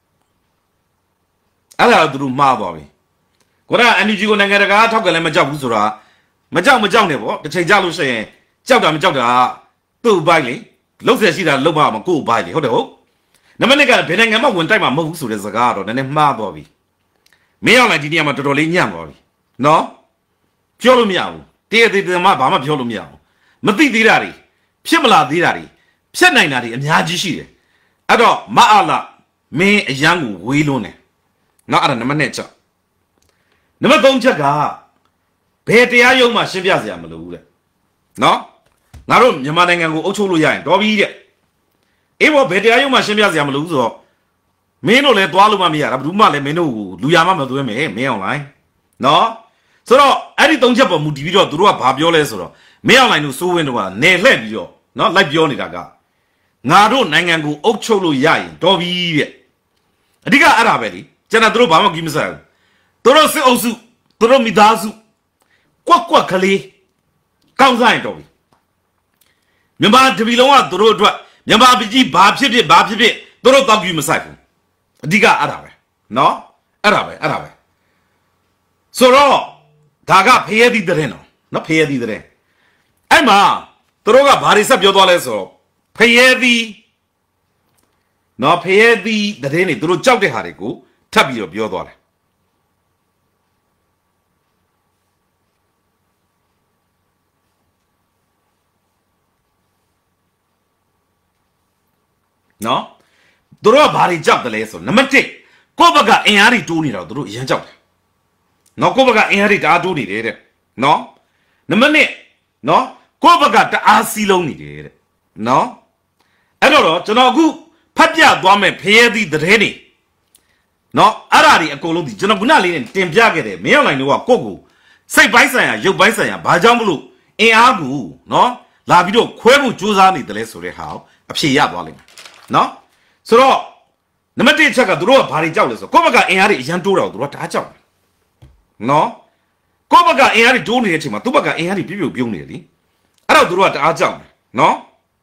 အဲ့ဒါသူတို့မှားသွားပြီကိုက NUG ကိုနိုင်ငံတကာထောက်ခံလဲမကြောက်ဘူးဆိုတာမကြောက်နဲ့ပေါ့တစ်ချိန်ကြလို့ရှိရင်ကြောက်တာမကြောက်တာသူ့ဘိုက်လေလှုပ်ဆက်ရှိတာလှုပ်မှာကို့ဘိုက်လေဟုတ်တယ်ဟုတ်နံပါတ်2ကဘယ်နိုင်ငံမှဝင်တိုက်မှာမဟုတ်ဘူးဆိုတဲ့စကားကတော့နည်းနည်းမှားသွားပြီမင်းအောင်လိုက်ဒီနေရာမှာတော်တော်လေးညံ့သွားပြီနော်ပြောလို့မရဘူးတည့်တည့်မှဘာမှပြောလို့မရဘူးမသိသေးတာတွေဖြစ်မလာသေးတာတွေဖြစ်နိုင်တာတွေအများကြီးရှိတယ်အဲ့တော့မအားလားမင်းအရန်ကိုဝေးလွန်းတယ်နော်အဲ့ဒါနံပါတ်1ချက်နံပါတ်3ချက်ကဘယ်တရားရုံးမှရှင်းပြစရာမလိုဘူးတဲ့နော်ငါတို့မြန်မာနိုင်ငံကိုအုပ်ချုပ်လို့ရရင်တော်ပြီတဲ့အေးဘောဘယ်တရားရုံးမှရှင်းပြစရာမလိုဘူးဆိုတော့မင်းတို့လည်းသွားလို့မမရတာဘယ်သူမှလည်းမင်းတို့ကိုလူရမမသွင်းမယ်မင်းအောင်လိုက်နော်ဆိုတော့အဲ့ဒီ3ချက်ပေါ်မူတည်ပြီးတော့သူတို့ကဘာပြောလဲဆိုတော့မင်းအောင်လိုက်တို့စိုးဝင်းတို့ကနေလှည့်ပြီးတော့နော်လိုက်ပြောနေတာကငါတို့နိုင်ငံကိုအုပ်ချုပ်လို့ရရင်တော်ပြီတဲ့အဓိကအဲ့ဒါပဲလေကျွန်တော်တို့ဘာမှကြီးမဆိုင်ဘူးသူတို့စစ်အုပ်စုသူတို့မိသားစုကွက်ကလေးကောင်းစားရင်တော်ပြီမြန်မာတပီလုံးကသူတို့အတွက်မြန်မာပြည်ကြီးဘာဖြစ်သူတို့တောက်ကြီးမဆိုင်ဘူးအဓိကအဲ့ဒါပဲနော်အဲ့ဒါပဲဆိုတော့ဒါကဖျဲသီးတဲ့နော်ဖျဲသီးတဲ့အဲ့မှာသူတို့ကဘာတွေဆက်ပြောသွားလဲဆိုတော့ဖျဲသီးနော်ဖျဲသီးတဲ့နေသူတို့ကြောက်တဲ့ဟာတွေကိုထပ်ပြီးတော့ပြောသွားတယ်နော်သူတို့ကဘာတွေကြောက်တယ်လဲဆိုနံပါတ်1ကိုယ့်ဘက်ကအင်အားတွေတိုးနေတော့သူတို့အရန်ကြောက်တယ်နော်ကိုယ့်ဘက်ကအင်အားတွေတအားတိုးနေတယ်တဲ့နော်နံပါတ်2နော်ကိုယ့်ဘက်ကတအားစီးလုံးနေတယ်တဲ့နော်အဲ့တော့ကျွန်တော်အခုဖတ်ပြသွားမယ်ဖျဲသီးတဲ့နေနော်အဲ့ဒါတွေအကုန်လုံးဒီကျွန်တော်ခုနလေးနဲ့တင်ပြခဲ့တယ်မင်းအောင်နိုင်တို့ကကိုယ့်ကိုစိတ်ပိုင်းဆိုင်ရာရုပ်ပိုင်းဆိုင်ရာဘာကြောင့်မလို့အင်အားကိုနော်လာပြီးတော့ခွဲဖို့ကြိုးစားနေတယ်လဲဆိုတဲ့ဟာအဖြေရသွားလိမ့်မယ်နော်ဆိုတော့နံပါတ်1ချက်ကသူတို့ကဘာတွေကြောက်လဲဆိုကိုယ့်ဘက်ကအင်အားတွေအရန်တိုးတော့သူတို့ကတအားကြောက်တယ်နော်ကိုယ့်ဘက်ကအင်အားတွေတိုးနေတဲ့အချိန်မှာသူ့ဘက်ကအင်အားတွေပြုံးနေတယ်လीအဲ့တော့သူတို့ကတအားကြောက်တယ်နော်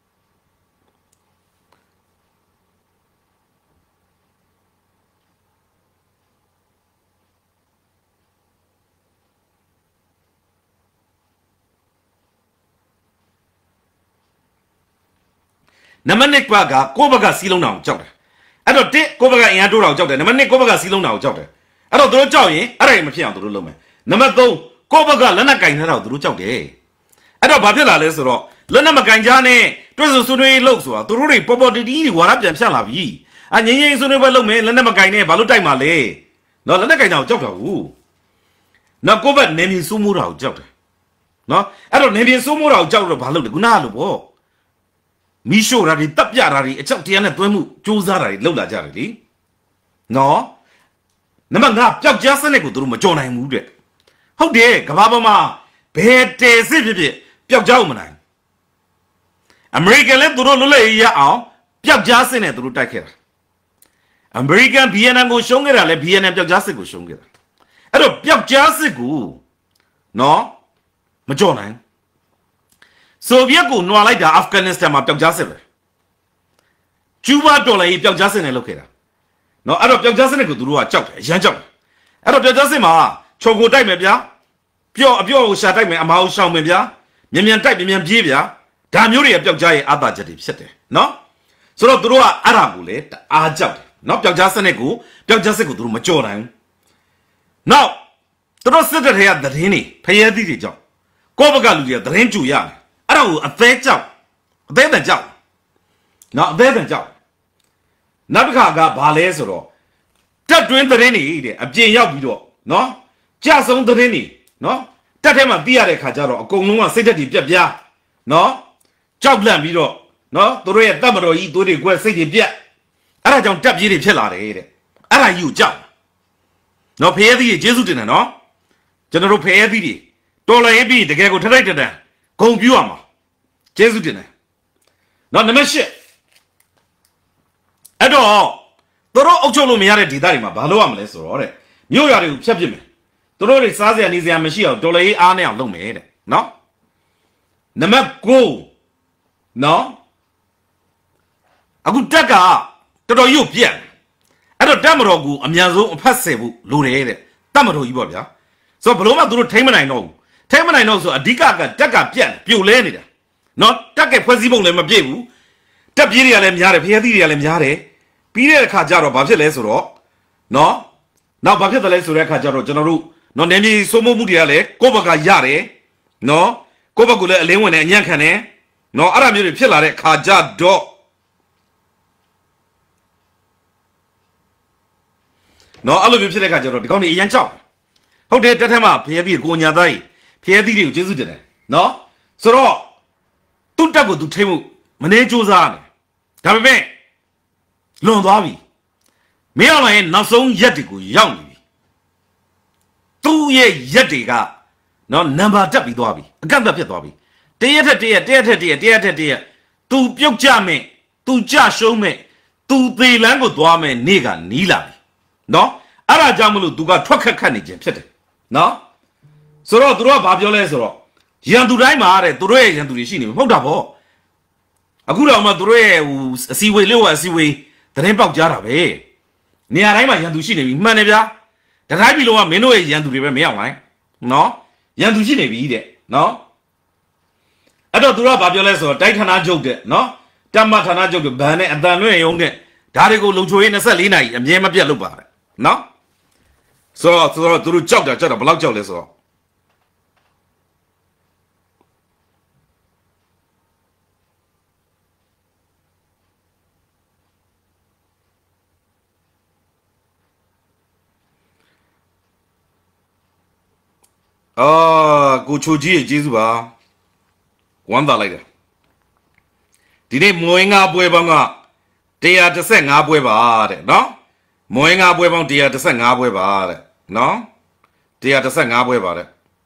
နံပါတ်1ကကိုယ့်ဘက်ကစီးလုံးတာကိုကြောက်တယ်အဲ့တော့ကိုယ့်ဘက်ကအင်အားတိုးတာကိုကြောက်တယ်နံပါတ်2ကိုယ့်ဘက်ကစီးလုံးတာကိုကြောက်တယ်အဲ့တော့သူတို့ကြောက်ရင်အဲ့ဒါမဖြစ်အောင်သူတို့လုပ်မယ်နံပါတ်3ကိုယ့်ဘက်ကလက်နက်ကင်ထားတာကိုသူတို့ကြောက်တယ်အဲ့တော့ဘာဖြစ်လာလဲဆိုတော့လက်နက်မကင်ကြနဲ့တွဲဆိုဆွေးနွေးလို့ဆိုတာသူတို့တွေပေါ်တီဝါရပြန်ဖြန့်လာပြီအငင်းဆွေးနွေးပွဲလုပ်မယ်လက်နက်မကင်နဲ့ဘာလို့တိုက်မှာလဲနော်လက်နက်ကင်တာကိုကြောက်တာဘူးနော်ကိုယ့်ဘက်နေမြေစိုးမိုးတာကိုကြောက်တယ်နော်အဲ့တော့နေမြေစိုးမိုးတာကိုကြောက်တော့ဘာလုပ်လဲခုနကလို့ပေါ့မီးရှို့တာတွေတပ်ပြတာတွေအချက်တရားနဲ့တွဲမှုစူးစမ်းတာတွေလောက်လာကြတယ်လीနော်နံပါတ်5ပျောက်ကြားစနစ်ကိုသူတို့မကြော်နိုင်ဘူးတဲ့ဟုတ်တယ်ကဘာပေါ်မှာဘယ်တဲစစ်ဖြစ်ပျောက်ကြားမနိုင်အမေရိကန်လည်းသူတို့လွတ်လပ်ရေးရအောင်ပျောက်ကြားစနစ်နဲ့သူတို့တိုက်ခဲ့တာအမေရိကန် BNN ကိုရှုံးခဲ့တာလည်း BNN ပျောက်ကြားစစ်ကိုရှုံးခဲ့တာအဲ့တော့ပျောက်ကြားစစ်ကိုနော်မကြော်နိုင်ဆိုဗီယက်ကိုနှွာလိုက်တာအာဖဂန်နစ္စတန်မှာပျောက်ကြားစစ်ပဲကျူးဘာဒေါ်လာကြီးပျောက်ကြားစစ်နဲ့လုပ်ခဲ့တာနော်အဲ့တော့ပျောက်ကြားစစ်နဲ့ကိုသူတို့ကကြောက်တယ်အရန်ကြောက်တယ်အဲ့တော့ပျောက်ကြားစစ်မှာချော်ကိုတိုက်မယ်ဗျာအပြော့ကိုရှာတိုက်မယ်အမားကိုရှောင်မယ်ဗျာမြန်တိုက်မြန်ပြေးဗျာဒါမျိုးတွေကပျောက်ကြားရဲ့အာသာချက်တွေဖြစ်တယ်နော်ဆိုတော့သူတို့ကအဲ့ဒါကိုလေအားကြောက်တယ်နော်ပျောက်ကြားစစ်နဲ့ကိုပျောက်ကြားစစ်ကိုသူတို့မကြော်နိုင်ဘူးနောက်သူတို့စစ်တဲ့ထဲကသတင်းတွေဖျဲသီးတွေကြောက်ကိုယ့်ဘက်ကလူတွေကသတင်းကြူရတယ်အဲ့ဒါကိုအသေးကြောက်အသေးတန်ကြောက်နော်အသေးတန်ကြောက်နောက်တစ်ခါကဘာလဲဆိုတော့တက်တွင်းသတင်းတွေတဲ့အပြင်ရောက်ပြီးတော့နော်ကြဆုံးသတင်းတွေနော်တက်ထဲမှာသိရတဲ့ခါကျတော့အကုန်လုံးကစိတ်ဓာတ်တွေပြက်ပြားနော်ကြောက်လန့်ပြီးတော့နော်သူတို့ရဲ့တပ်မတော်ကြီးသွေးတွေကွဲစိတ်တွေပြက်အဲ့ဒါကြောင့်တက်ပြေးတွေဖြစ်လာတယ်တဲ့အဲ့ဒါကြီးကိုကြောက်နော်ဖျဲသီးတွေကျေးဇူးတင်တယ်နော်ကျွန်တော်တို့ဖျဲသီးတွေတော်လည်းပြီးတကယ်ကိုထထိုက်တန်ဂုံပြူရမှာကျေးဇူးတင်တယ်နော်နံပါတ်8အဲ့တော့သူတို့အုပ်ချုပ်လို့မရတဲ့ဒေသတွေမှာဘာလုပ်ရမလဲဆိုတော့တဲ့မြို့ရွာတွေကိုဖျက်ပစ်မယ်သူတို့တွေစားစရာနေစရာမရှိအောင်တော်လည်းအားနဲ့အောင်လုပ်မယ်တဲ့နော်နံပါတ်9နော်အခုတက်ကတော်တော်ရုပ်ပြက်အဲ့တော့တက်မတော်ကိုအမြန်ဆုံးအဖတ်ဆယ်ဖို့လိုတယ်တဲ့တက်မတော်ကြီးပေါ့ဗျာဆိုတော့ဘလို့မှသူတို့ထိမ့်မနိုင်တော့ဘူးထိမ့်မနိုင်တော့ဆိုအဓိကတက်ကပြက်ပြိုလဲနေတာနော်တက်ကဖွဲ့စည်းပုံလည်းမပြည့်ဘူးတက်ပြေးတွေကလည်းများတယ်ဖျဲသီးတွေကလည်းများတယ်ပြီးတဲ့အခါကျတော့ဘာဖြစ်လဲဆိုတော့နော်နောက်ဘာဖြစ်တယ်လဲဆိုတဲ့အခါကျတော့ကျွန်တော်တို့နော်နေမြေစိုးမိုးမှုတွေကလည်းကိုယ့်ဘက်ကရတယ်နော်ကိုယ့်ဘက်ကလည်းအလင်းဝင်တယ်အညံ့ခံတယ်နော်အဲ့ဒါမျိုးတွေဖြစ်လာတဲ့ခါကြတော့နော်အဲ့လိုမျိုးဖြစ်တဲ့ခါကျတော့ဒီကောင်းနေအရန်ကြောက်ဟုတ်တယ်တက်ထက်မှဖျဲပြီးကိုညာသားကြီးဖျဲသီးတွေကိုကျေးဇူးတင်တယ်နော်ဆိုတော့သူ့တက်ကိုသူထိမ့်မှုမနေစူးစားတယ်ဒါပေမဲ့လွန်သွားပြီမင်းအောင်ရဲ့နောက်ဆုံးရက်တွေကိုရောက်နေပြီသူ့ရဲ့ရက်တွေကနော်နံပါတ်တက်ပြီးသွားပြီအကန့်အသတ်ဖြစ်သွားပြီတရက်ထက်တရက်သူပြုတ်ကြမဲ့သူကြရှုံးမဲ့သူသေးလန်းကိုသွားမဲ့နေ့ကနီးလာပြီနော်အဲ့ဒါကြောင့်မလို့သူကထွက်ခတ်နေခြင်းဖြစ်တယ်နော်ဆိုတော့သူတို့ကဘာပြောလဲဆိုတော့ရန်သူတိုင်းမှာတဲ့သူတို့ရဲ့ရန်သူတွေရှိနေပြီမဟုတ်တာဗောအခုတော့မှသူတို့ရဲ့ဟိုအစီဝေးလို့အစီဝေးသတင်းပေါက်ကြတာပဲနေရာတိုင်းမှာရန်သူရှိနေပြီမှန်တယ်ဗျာတတိုင်းပြည်လုံးကမင်းတို့ရဲ့ရန်သူတွေပဲမရောက်နိုင်နော်ရန်သူရှိနေပြီတဲ့နော်အဲ့တော့သူတို့ကဘာပြောလဲဆိုတော့တိုက်ဌာနချုပ်တဲ့နော်တမ္မဌာနချုပ်တဲ့ဘန်နဲ့အတန်လွင့်ရုံတဲ့ဒါတွေကိုလုံချိုရေး24နာရီအမြဲမပြတ်လုပ်ပါတယ်နော်ဆိုတော့သူတို့ကြောက်တာဘယ်လောက်ကြောက်လဲဆိုတော့ကိုချိုကြီးရဲ့ကျေးဇူးပါဝမ်းသာလိုက်တယ်ဒီနေ့မွေးငါပွဲပေါင်းက115ပွဲပါတဲ့နော်မွေးငါပွဲပေါင်း115ပွဲပါတဲ့နော်115ပွဲပါတဲ့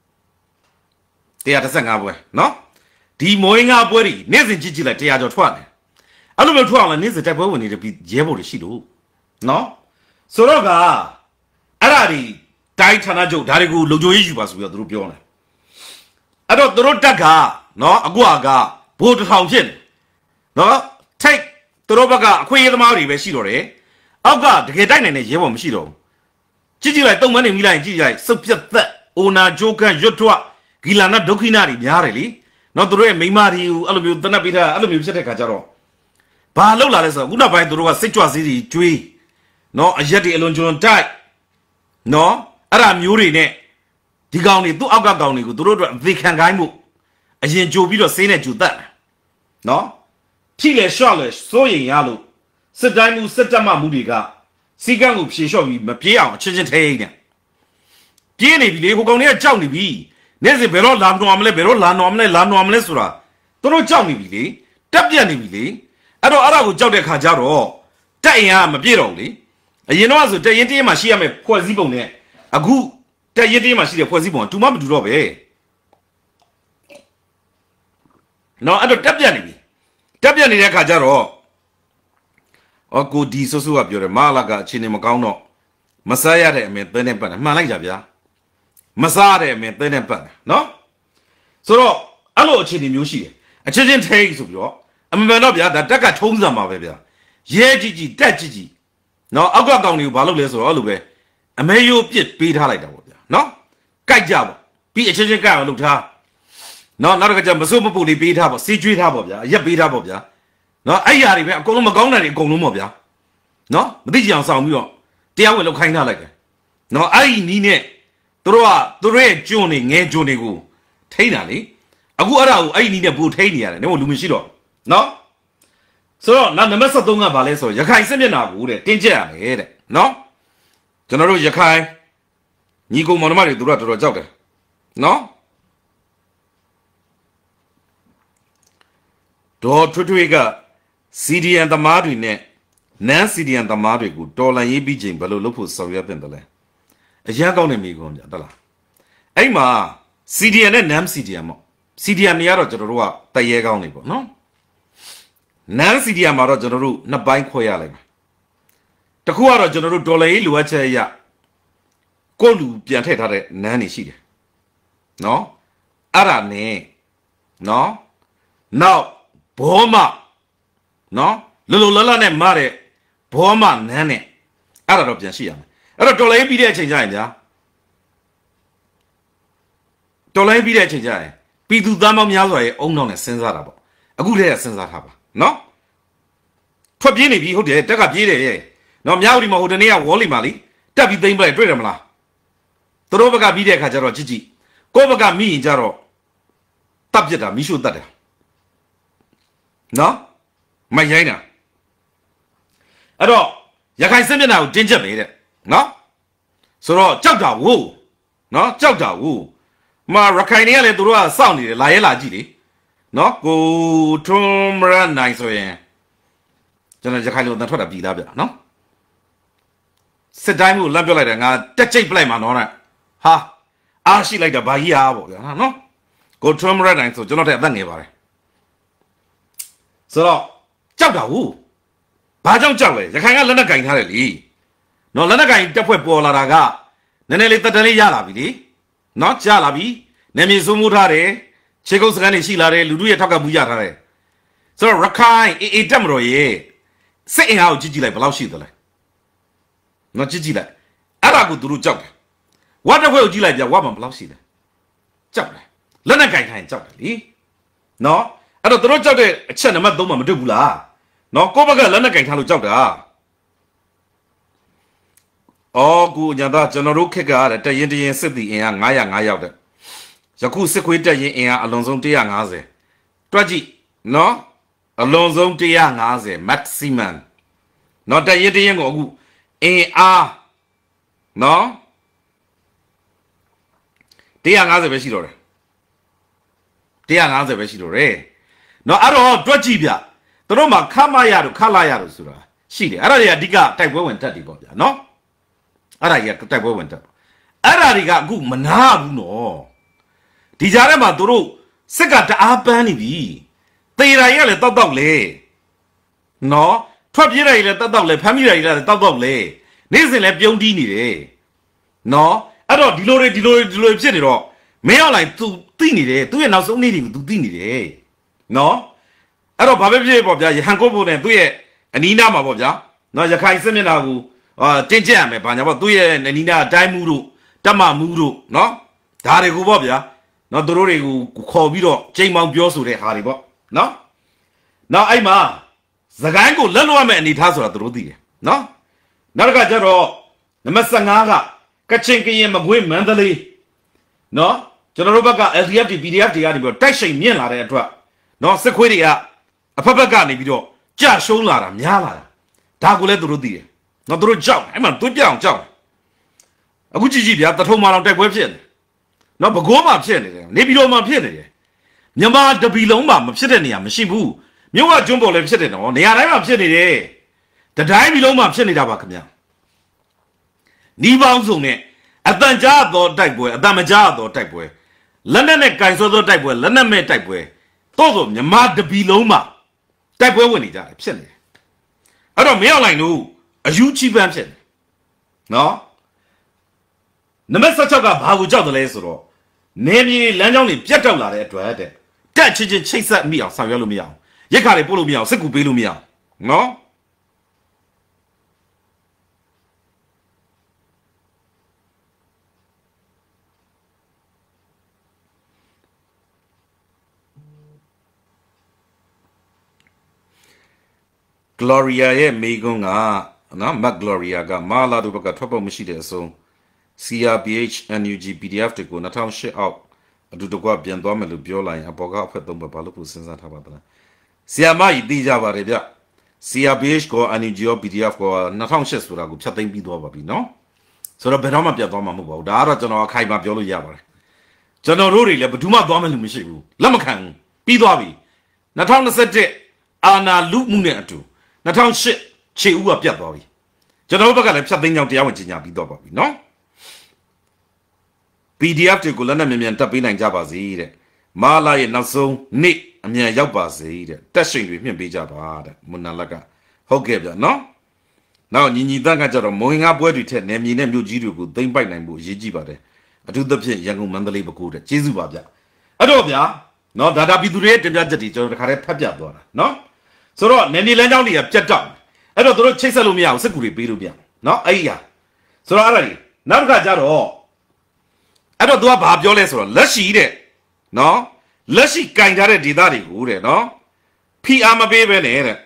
115ပွဲနော်ဒီမွေးငါပွဲတွေနေ့စဉ်ကြည့်လိုက်100ကျော်ထွက်တယ်အဲ့လိုမျိုးထွက်အောင်လဲနေ့စဉ်တိုက်ပွဲဝင်နေတဲ့ပြီးရဲဘော်တွေရှိလို့နော်ဆိုတော့ကအဲ့ဒါဒီတိုင်းဌာနချုပ်ဒါတွေကိုလုံခြုံရေးယူပါဆိုပြီးတော့သူတို့ပြောတယ်အဲ့တော့သူတို့တက်ကနော်အခုကဘိုးတစ်ထောင်ဖြစ်နေနော်ထိတ်သူတို့ဘက်ကအခွင့်အရေးသမားတွေပဲရှိတော့တယ်အောက်ကတကယ်တိုက်နိုင်တဲ့ရဲဘော်မရှိတော့ဘူးကြည့်လိုက်တုံမန်းနေမိလိုက်ကြည့်လိုက်စုပ်ပြတ်သက်အိုနာဂျိုကန်ရွတ်ထွတ်ဂီလာနာဒုက္ခိနာတွေများတယ်လीနော်သူတို့ရဲ့မိန်းမတွေကိုအဲ့လိုမျိုးတနက်ပေးထားအဲ့လိုမျိုးဖြစ်တဲ့ခါကျတော့ဘာလောက်လာလဲဆိုတော့ခုနောက်ပိုင်းသူတို့ကစိတ်ကြွစည်းတွေကျွေးနော်အရက်တွေအလွန်ကျွံတိုက်နော်အဲ့ဒါမျိုးတွေနဲ့ဒီကောင်တွေသူ့အောက်ကကောင်တွေကိုသူတို့အတွက်အသေးခံခိုင်းမှုအရင်ကြိုပြီးတော့ဆေးနဲ့ကြိုတတ်နော်ထိလေရှော့လေစိုးရင်ရလို့စစ်တိုင်းမှုစစ်တပ်မှမှုတွေကစီကံကိုဖြေလျှော့ပြီးမပြေးအောင်အချင်းချင်းထဲနေပြေးနေပြီလေဟိုကောင်တွေကကြောက်နေပြီနေ့စဉ်ဘယ်တော့လာတော်မလဲဘယ်တော့လာတော်မလဲဆိုတာသူတို့ကြောက်နေပြီလေတက်ပြတ်နေပြီလေအဲ့တော့အဲ့ဒါကိုကြောက်တဲ့ခါကျတော့တက်ရင်ကမပြေတော့ဘူးလေအရင်တော့ဆိုတက်ရင်တင်းမှရှိရမယ်ဖွဲ့စည်းပုံနဲ့အခုတက်ရင်တင်းမှရှိတဲ့ဖွဲ့စည်းပုံကတူမမတူတော့ပဲနော်အဲ့တော့တက်ပြတ်နေပြီတက်ပြတ်နေတဲ့ခါကျတော့ကိုဒီဆိုးကပြောတယ်မလာကအခြေအနေမကောင်းတော့မစားရတဲ့အမေသဲနဲ့ပတ်တယ်မှန်လိုက်ကြဗျာမစားတဲ့အမေသဲနဲ့ပတ်တယ်နော်ဆိုတော့အဲ့လိုအခြေအနေမျိုးရှိတယ်အချင်းချင်းထိဆိုပြီးတော့အမှန်တော့ဗျာဒါတက်ကထုံးစံပါပဲဗျာရဲကြီးတက်ကြီးနော်အောက်ကကောင်တွေကိုဘာလုပ်လဲဆိုတော့အဲ့လိုပဲအမေရိုးပစ်ပေးထားလိုက်တာပေါ့ဗျာနော်ကြိုက်ကြပေါ့ပြီးအချင်းချင်းကြိုက်အောင်လုပ်ထားနော်နောက်တစ်ခါကျမစိုးမပူလေးပေးထားပေါ့စီးကျွေးထားပေါ့ဗျာရက်ပေးထားပေါ့ဗျာနော်အဲ့ຢာတွေပဲအကုန်လုံးမကောင်းတာတွေအကုန်လုံးပေါ့ဗျာနော်မသိကြအောင်ဆောင်ပြီးတော့တရားဝင်လောက်ခိုင်းထားလိုက်တယ်နော်အဲ့ဒီနီးနဲ့သူတို့ရဲ့ကျွန်းနေငဲကျွန်းတွေကိုထိန်းတာလေအခုအဲ့ဒါကိုအဲ့ဒီနီးနဲ့ပို့ထိန်းနေရတယ်နော်လူမရှိတော့နော်ဆိုတော့နံပါတ်73ကဘာလဲဆိုရခိုင်စစ်မျက်နှာကိုတဲ့တင်းကျပ်ရမယ်တဲ့နော်ကျွန်တော်တို့ရခိုင်ညီကောင်မောင်နှမတွေသူတို့ကတော်တော်ကြောက်တယ်နော်ဒေါ်ထွေးက CDN သမားတွေနဲ့နန်း CDN သမားတွေကိုတော်လန်ရေးပြီးချိန်ဘယ်လိုလုပ်ဖို့ဆောင်ရွက်တင်တယ်လဲအရန်ကောင်းနေမိကုန်ကြတလားအဲ့မှာ CDN နဲ့ NAM CDN ပေါ့ CDN တွေကတော့ကျွန်တော်တို့ကတရေကောင်းနေပေါ့နော် NAM CDN မှာတော့ကျွန်တော်တို့နှစ်ပိုင်းခွဲရလိုက်မယ်တခုကတော့ကျွန်တော်တို့ဒေါ်လာရေးလိုအပ်ချက်ရကိုလူပြန်ထည့်ထားတဲ့ NAM တွေရှိတယ်နော်အဲ့ဒါနဲ့နော်နောက်ဘောမနော်လောလနဲ့မတဲ့ဘောမနန်းနဲ့အဲ့ဒါတော့ပြန်ရှိရမယ်အဲ့တော့တော်လိုင်းပြီးတဲ့အချိန်ကျရင်ဗျာတော်လိုင်းပြီးတဲ့အချိန်ကျရင်ပြည်သူသားမောင်းများစွာရဲ့အုံနောက်နဲ့စဉ်းစားတာပေါ့အခုတည်းကစဉ်းစားထားပါနော်ထွက်ပြေးနေပြီဟုတ်တယ်တက်ကပြေးတယ်နော်မြောက်ဒီမှာဟိုတနေ့ကဝေါ်လီမာလီတက်ပြီးသိမ့်ပလိုက်တွေ့တယ်မလားသူတို့ဘက်ကပြီးတဲ့အခါကျတော့ကြည့်ကိုယ့်ဘက်ကမိရင်ကြတော့တပ်ပြစ်တာမိရှုတတ်တယ် No? My yana. At all. Yakai send me now, ginger made it. No? So, Chowda woo. No, Chowda woo. Ma Rakainia Dura sounded Laela Gidi. No, go Tumra nice way. General Jakailo, that's what I beat up, no? Said I will love you like that cheap blame on her. Ha! Ah, she like the Bahia, no? Go Tumra nice, so do not have that neighbor. So, Chowda woo. Bajong Chow, the kind of Lanakai Harry. No Lanakai, the Puepola Raga. Nenelita Yalabi. Not Jalabi. Nemizumutare. Chegos Rani Shilare, Ludia Takabuyare. So Rakai, a Damroye. Saying how Gigi like Balashidale. Not Gigi like. Arago Duru Jog. What the world you like your woman Balashida? Jog. Lanakai Jog. No? I don't know Jog a Chanama Doma Dubula. No, Kobaga Lanakai Halu Jogda. Oh, good, Yada, General Kega, the Indian city in Ngaya. Jaku sequita in Alonso Tiangaze. Tragic, no? Alonso Tiangaze, Maximan. Not the Indian or A. No? Tiangaze Veshidore. Tiangaze Veshidore. No, I don't know, Tragibia. The Roma Kamaya to Kalaya Sura. She, Aradia Diga, type went at the no? Aradia type went up. Aradiga good manabu no. Dijarema Duru, Segat Abani. They are let the lay. No, 12 years let the dog lay, Pamira let the dog lay. Nizin left young Dini. No, I don't delore general. May I like to thinny, 2 and also needing to thinny. No, I don't probably Bob Hankobo and do it, and Inama Boja. No, you can't send me now. Tenjam, Panama, do it, and Nina, Daimuru, Tama Muru, no? Tare Gubobia. No, the Rory who call Vido, Jamon Biosu, Haribo. No? Now I'm a Zagango, Lelwam, and it has a Rudi. No? Nargajaro, the Massangaga, Kachinki and Magwim, Mandali. No? Generobaga, as the FDPDF, the animal, Tashi, Miela, no, Sequia, a Papagani video, just show Lara, Miala. Tagule Rudi. Not the job, I'm a good young job. A good GG at the home on that website. No, but go up, maybe don't up here. Yama the Biloma, Sidenia, Shibu. You are Jumbo left sitting on the other of Sidney. The time Biloma, Sidney. Niba Zune, a Danjado type way, a Damajado type way. London Kaiso type way, London me type way. Todo Yama the Biloma. Type way when he died, Sidney. I don't mean I know a huge cheap answer. No? No matter such a how would the laser. Maybe Lanoni Piatola at Red. That chicken chase at me on Savalumia. Yakari Polumia, Seku Bilumia. No? Gloria, Megonga, not Gloria, got Mala to book a trouble machine so. CRBH NUG PDF to go, not shit out. I do the go up beyond Domelu Bioline, a boga up at Dumba Balupu since that Habana. CMI Dijava Rebia. CRBH go NUG PDF go, not on shits would I go chatting be dover, no? So the Benoma Biadoma move out, the other General Kaiba Biolo Yavar. General Ruri, but do not Domelu Mishu. Lamakan, Bidovi. Not on the set, Anna Luke Munatu. Not on shit, Che Ua Piadovi. General Baga chatting out the Awajinya Bidovi, no? PDF to Gulana Mian Tapin and Jabazi. Mala and Naso, Nick, a mere Yabazi. Dashing with me, Bijaba, Munalaga. Hogeba, no? Now, Nini Dangajaro, mowing up where you tell name, you name you Jiru, then by name, Jibade. I do the young Mandalay Bakuda, Jizubabia. Adobia, no, that I be the rate and the teacher, the Kare Pabia, no? So, Nanny Landoni, a jet dog. I don't know, Chase Alumia, Secretary Birubia. No, Aya. So, already, now Gajaro. I don't do a babioles or let's eat it. No? Let's eat kind of didari good, no? P. Ama baby.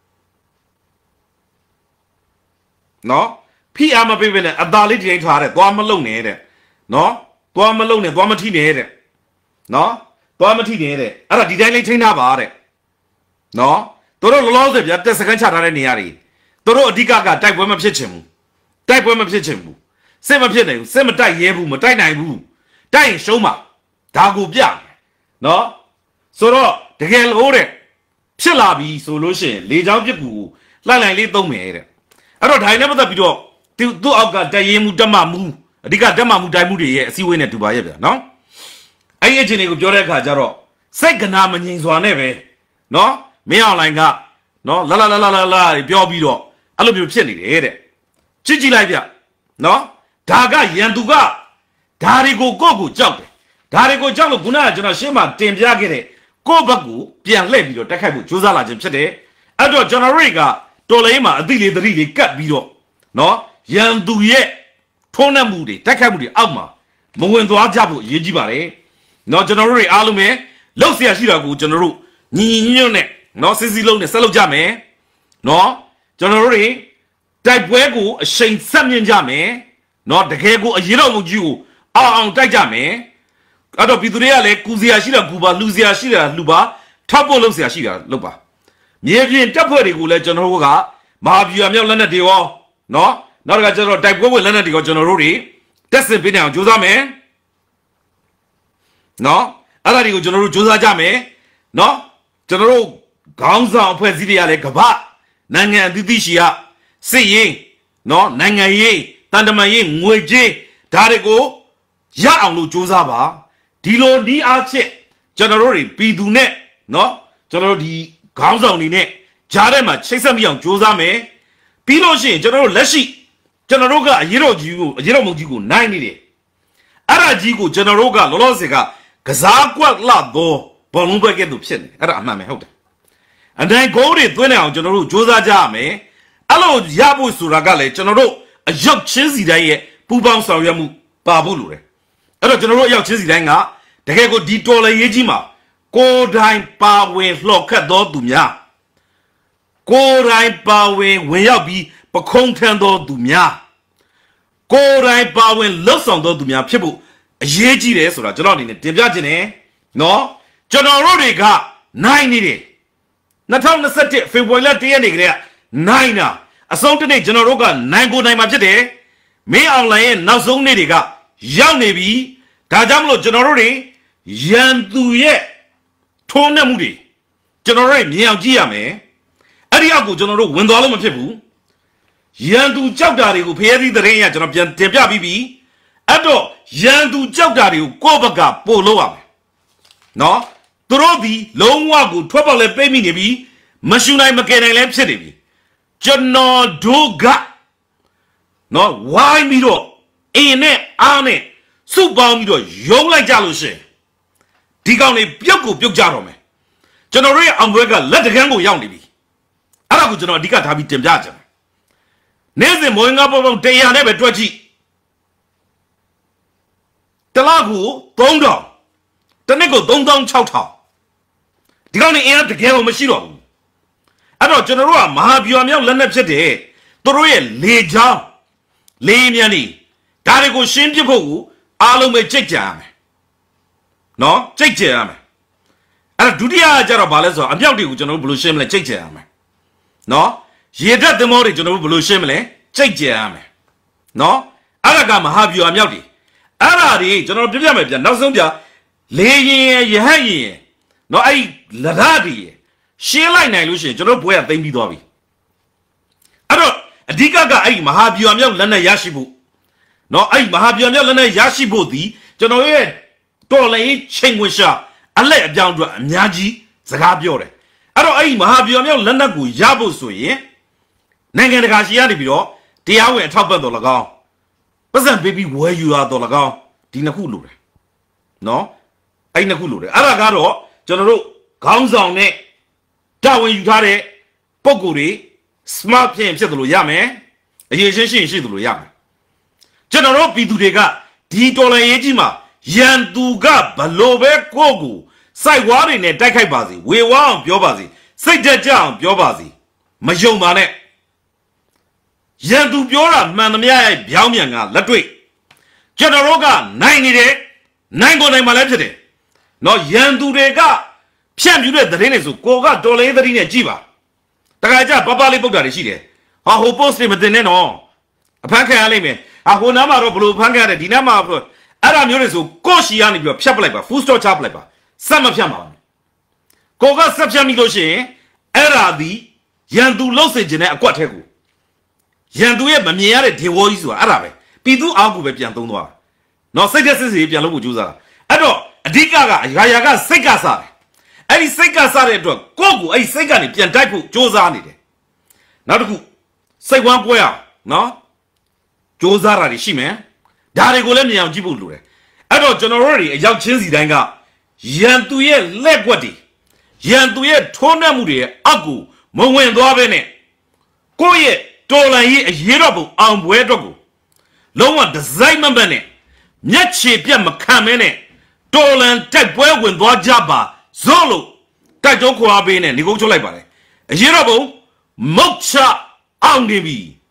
No? P. Ama baby, a dolly ain't hard, Dom alone, no? Dom alone, Domatine, no? Domatine, I didn't train about it. No, Toro laws of the second chapter in the area. Toro Htike type women pitching. Type women pitching. Same opinion, same type yebu, Matai Naibu. Dying Shoma. Dagu Biang. No? Soro, the hell order. Pilabi solution, lay down Jibu. Lala little maid. I don't I never the video. Do out Dayemu Damamu. Htike Damamu Daimudi, see when to buy it. No? I engineer Joreka Jaro. Second name is one ever. No? Me online got. No? La la la la la la, Biobido. I love you, Penny. Chichi Labia. No? Daga Yanduga. Darigo Gogu jump. Darigo Jalo Guna, Jonashima, Tim Jagere. Go Bagu, Pian Lebio, Takabu, Josala Jimsede. Ado Jonarega, Tolema, Dili the really cut Bido. No? Yandu ye. Tona Moody, Takamudi, Alma. Moendo Ajabu, Yijibare. No Jonare Alume. Losia Shiragu, General. Ni no Sissy Lone, Salo Jame. No? Jonare. Type Wego, a Shane Samian Jame. Not the Kego, a Yellow Jew. On Tajame. Ado Pidureale, Kuzia Shira Guba, Luzia Shira Luba, Tapo Lucia Shira Luba. Miavian Taporigu, General Mahavia Lana Dio. No? Not a general type Wego Lana Dio General. That's the Pina Josame. No? Alarigo General Josajame. No? General Gonza Presidia Gaba. Nanga Didishia. Saying. No? Nanga ye. Tandamaye. Mweje. Darigo. Ya Anglo Josaba. Dilo di Arche. General Pidune. No? General di Gonza on the Jarema. Chesam young Josame. Piloshi. General Leshi. Generoga. Yeromojigu. 90. Arajigu. Generoga. Lolosega. Kazakwa la do. Bolumba get to pin. Aramame hold. And then go to Twin General Josa Jame. Allo Yabu Suragale. General. A young chizzy day. Pubam Sayamu. Babulure. Other General Yak Chizzy Danga. The Hego Ditola Yejima. Go dine power flock cut door to ya. Go dine power when you be Paccontendo to ya. Go dine power love on to ya people. Yeji so that John in the Tibjane. No? John Rodiga. 90. Not on the set. February 9. A song today, General Roga. 9 good name of the day. May online now so nediga. Young Navy. Tajamlo General. Yanduye. Tona Moody. General Miao Giame. Ariago General Wendolum Tebu. Yandu Jabdari who paid the rain at Tibia Bibi. Ado, Yandu Jabdari, Kobaga, Poloam. No? Trobi, Long Wagu, Trouble Baby Nibi, Mashuna Makana Lepsidi. Jono Doga. No, why Mido? Ane, Ane, Subam Mido, young like Jaluse. Tigani Pioku Piojarome. General Umbrega, let the gango young Nibi. Arabu Jono Dika Tabitim Jaja. Neze mowing up on day and ever 20. The lagu, don't down. The nickel don't down chow chow. The only air to kill machine. I don't general Mahabiamia Leonard City. The royal lay jam. Lay miani. Tarigo Shinjibu. Alume check jam. No, check jam. And Dudia Jarabalazo, I'm young to General Blue Shimley check jam. No, ye got the more General Blue Shimley check jam. No, Alaga Mahabiam Yadi. Arari, General Diamond, Nazundia, Lay ye, no, I Ladadi. She like illusion, General Boy, they be Dobby. I don't, a Digaga, I Mahabiam Lana Yashibu. No, I Mahabiam Lana Yashibu, the General Tole, Chengwisha, I let down to Nyaji, Zagabiore. I don't, I Mahabiam Lana Gu Yabu Suye. Nanganagasianibio, the hour and top of the lagoon. But then, baby, where you are, Dolaga, Dina Kulu. No, I Nakulu. Aragado, General, comes on it. When you got it, Poguri, smart pin, said the Yame, a Yashin Yam. General Pidudega, Titola Ejima, Yanduga, Balobe Kogu, Sai in a Dakaibazi, we want Biobazi, say that down, Biobazi, Majo Mane. Yandu Biora, Manamia, Biamianga, Latway. Generoga, 90 day, 9 go name Malajade. No Yandu Rega, 骗住的人是国家多来的人的鸡巴，大家讲爸爸里不干的事的，啊，我 post 里面真的喏，盘看里面，啊，我那么多不如盘看的，你那么不，阿拉有的时候高西洋里边骗不来吧，富士查不来吧，什么骗嘛？国家什骗米多些，阿拉的印度老是真的挂铁股，印度也不免的听我意思啊，阿拉呗，比如阿古被骗东多，那谁家谁骗了不就是了？阿多，这个呀谁家啥？哎，你谁干啥的？这个股哎，谁干的变态股就是啥的？那这股谁管过呀？那就是啥的？是没？哪里过来没有几步路的？哎，这 generally 要亲自那个，印度也来过的，印度也从来没的阿股没问多少遍呢？过夜多来一多不安不这股，老王的在门边呢，你去别没看没呢？多人在不要问多家吧。Zolo， 在中国那边呢，你讲出来吧嘞？一个不，目测安尼比，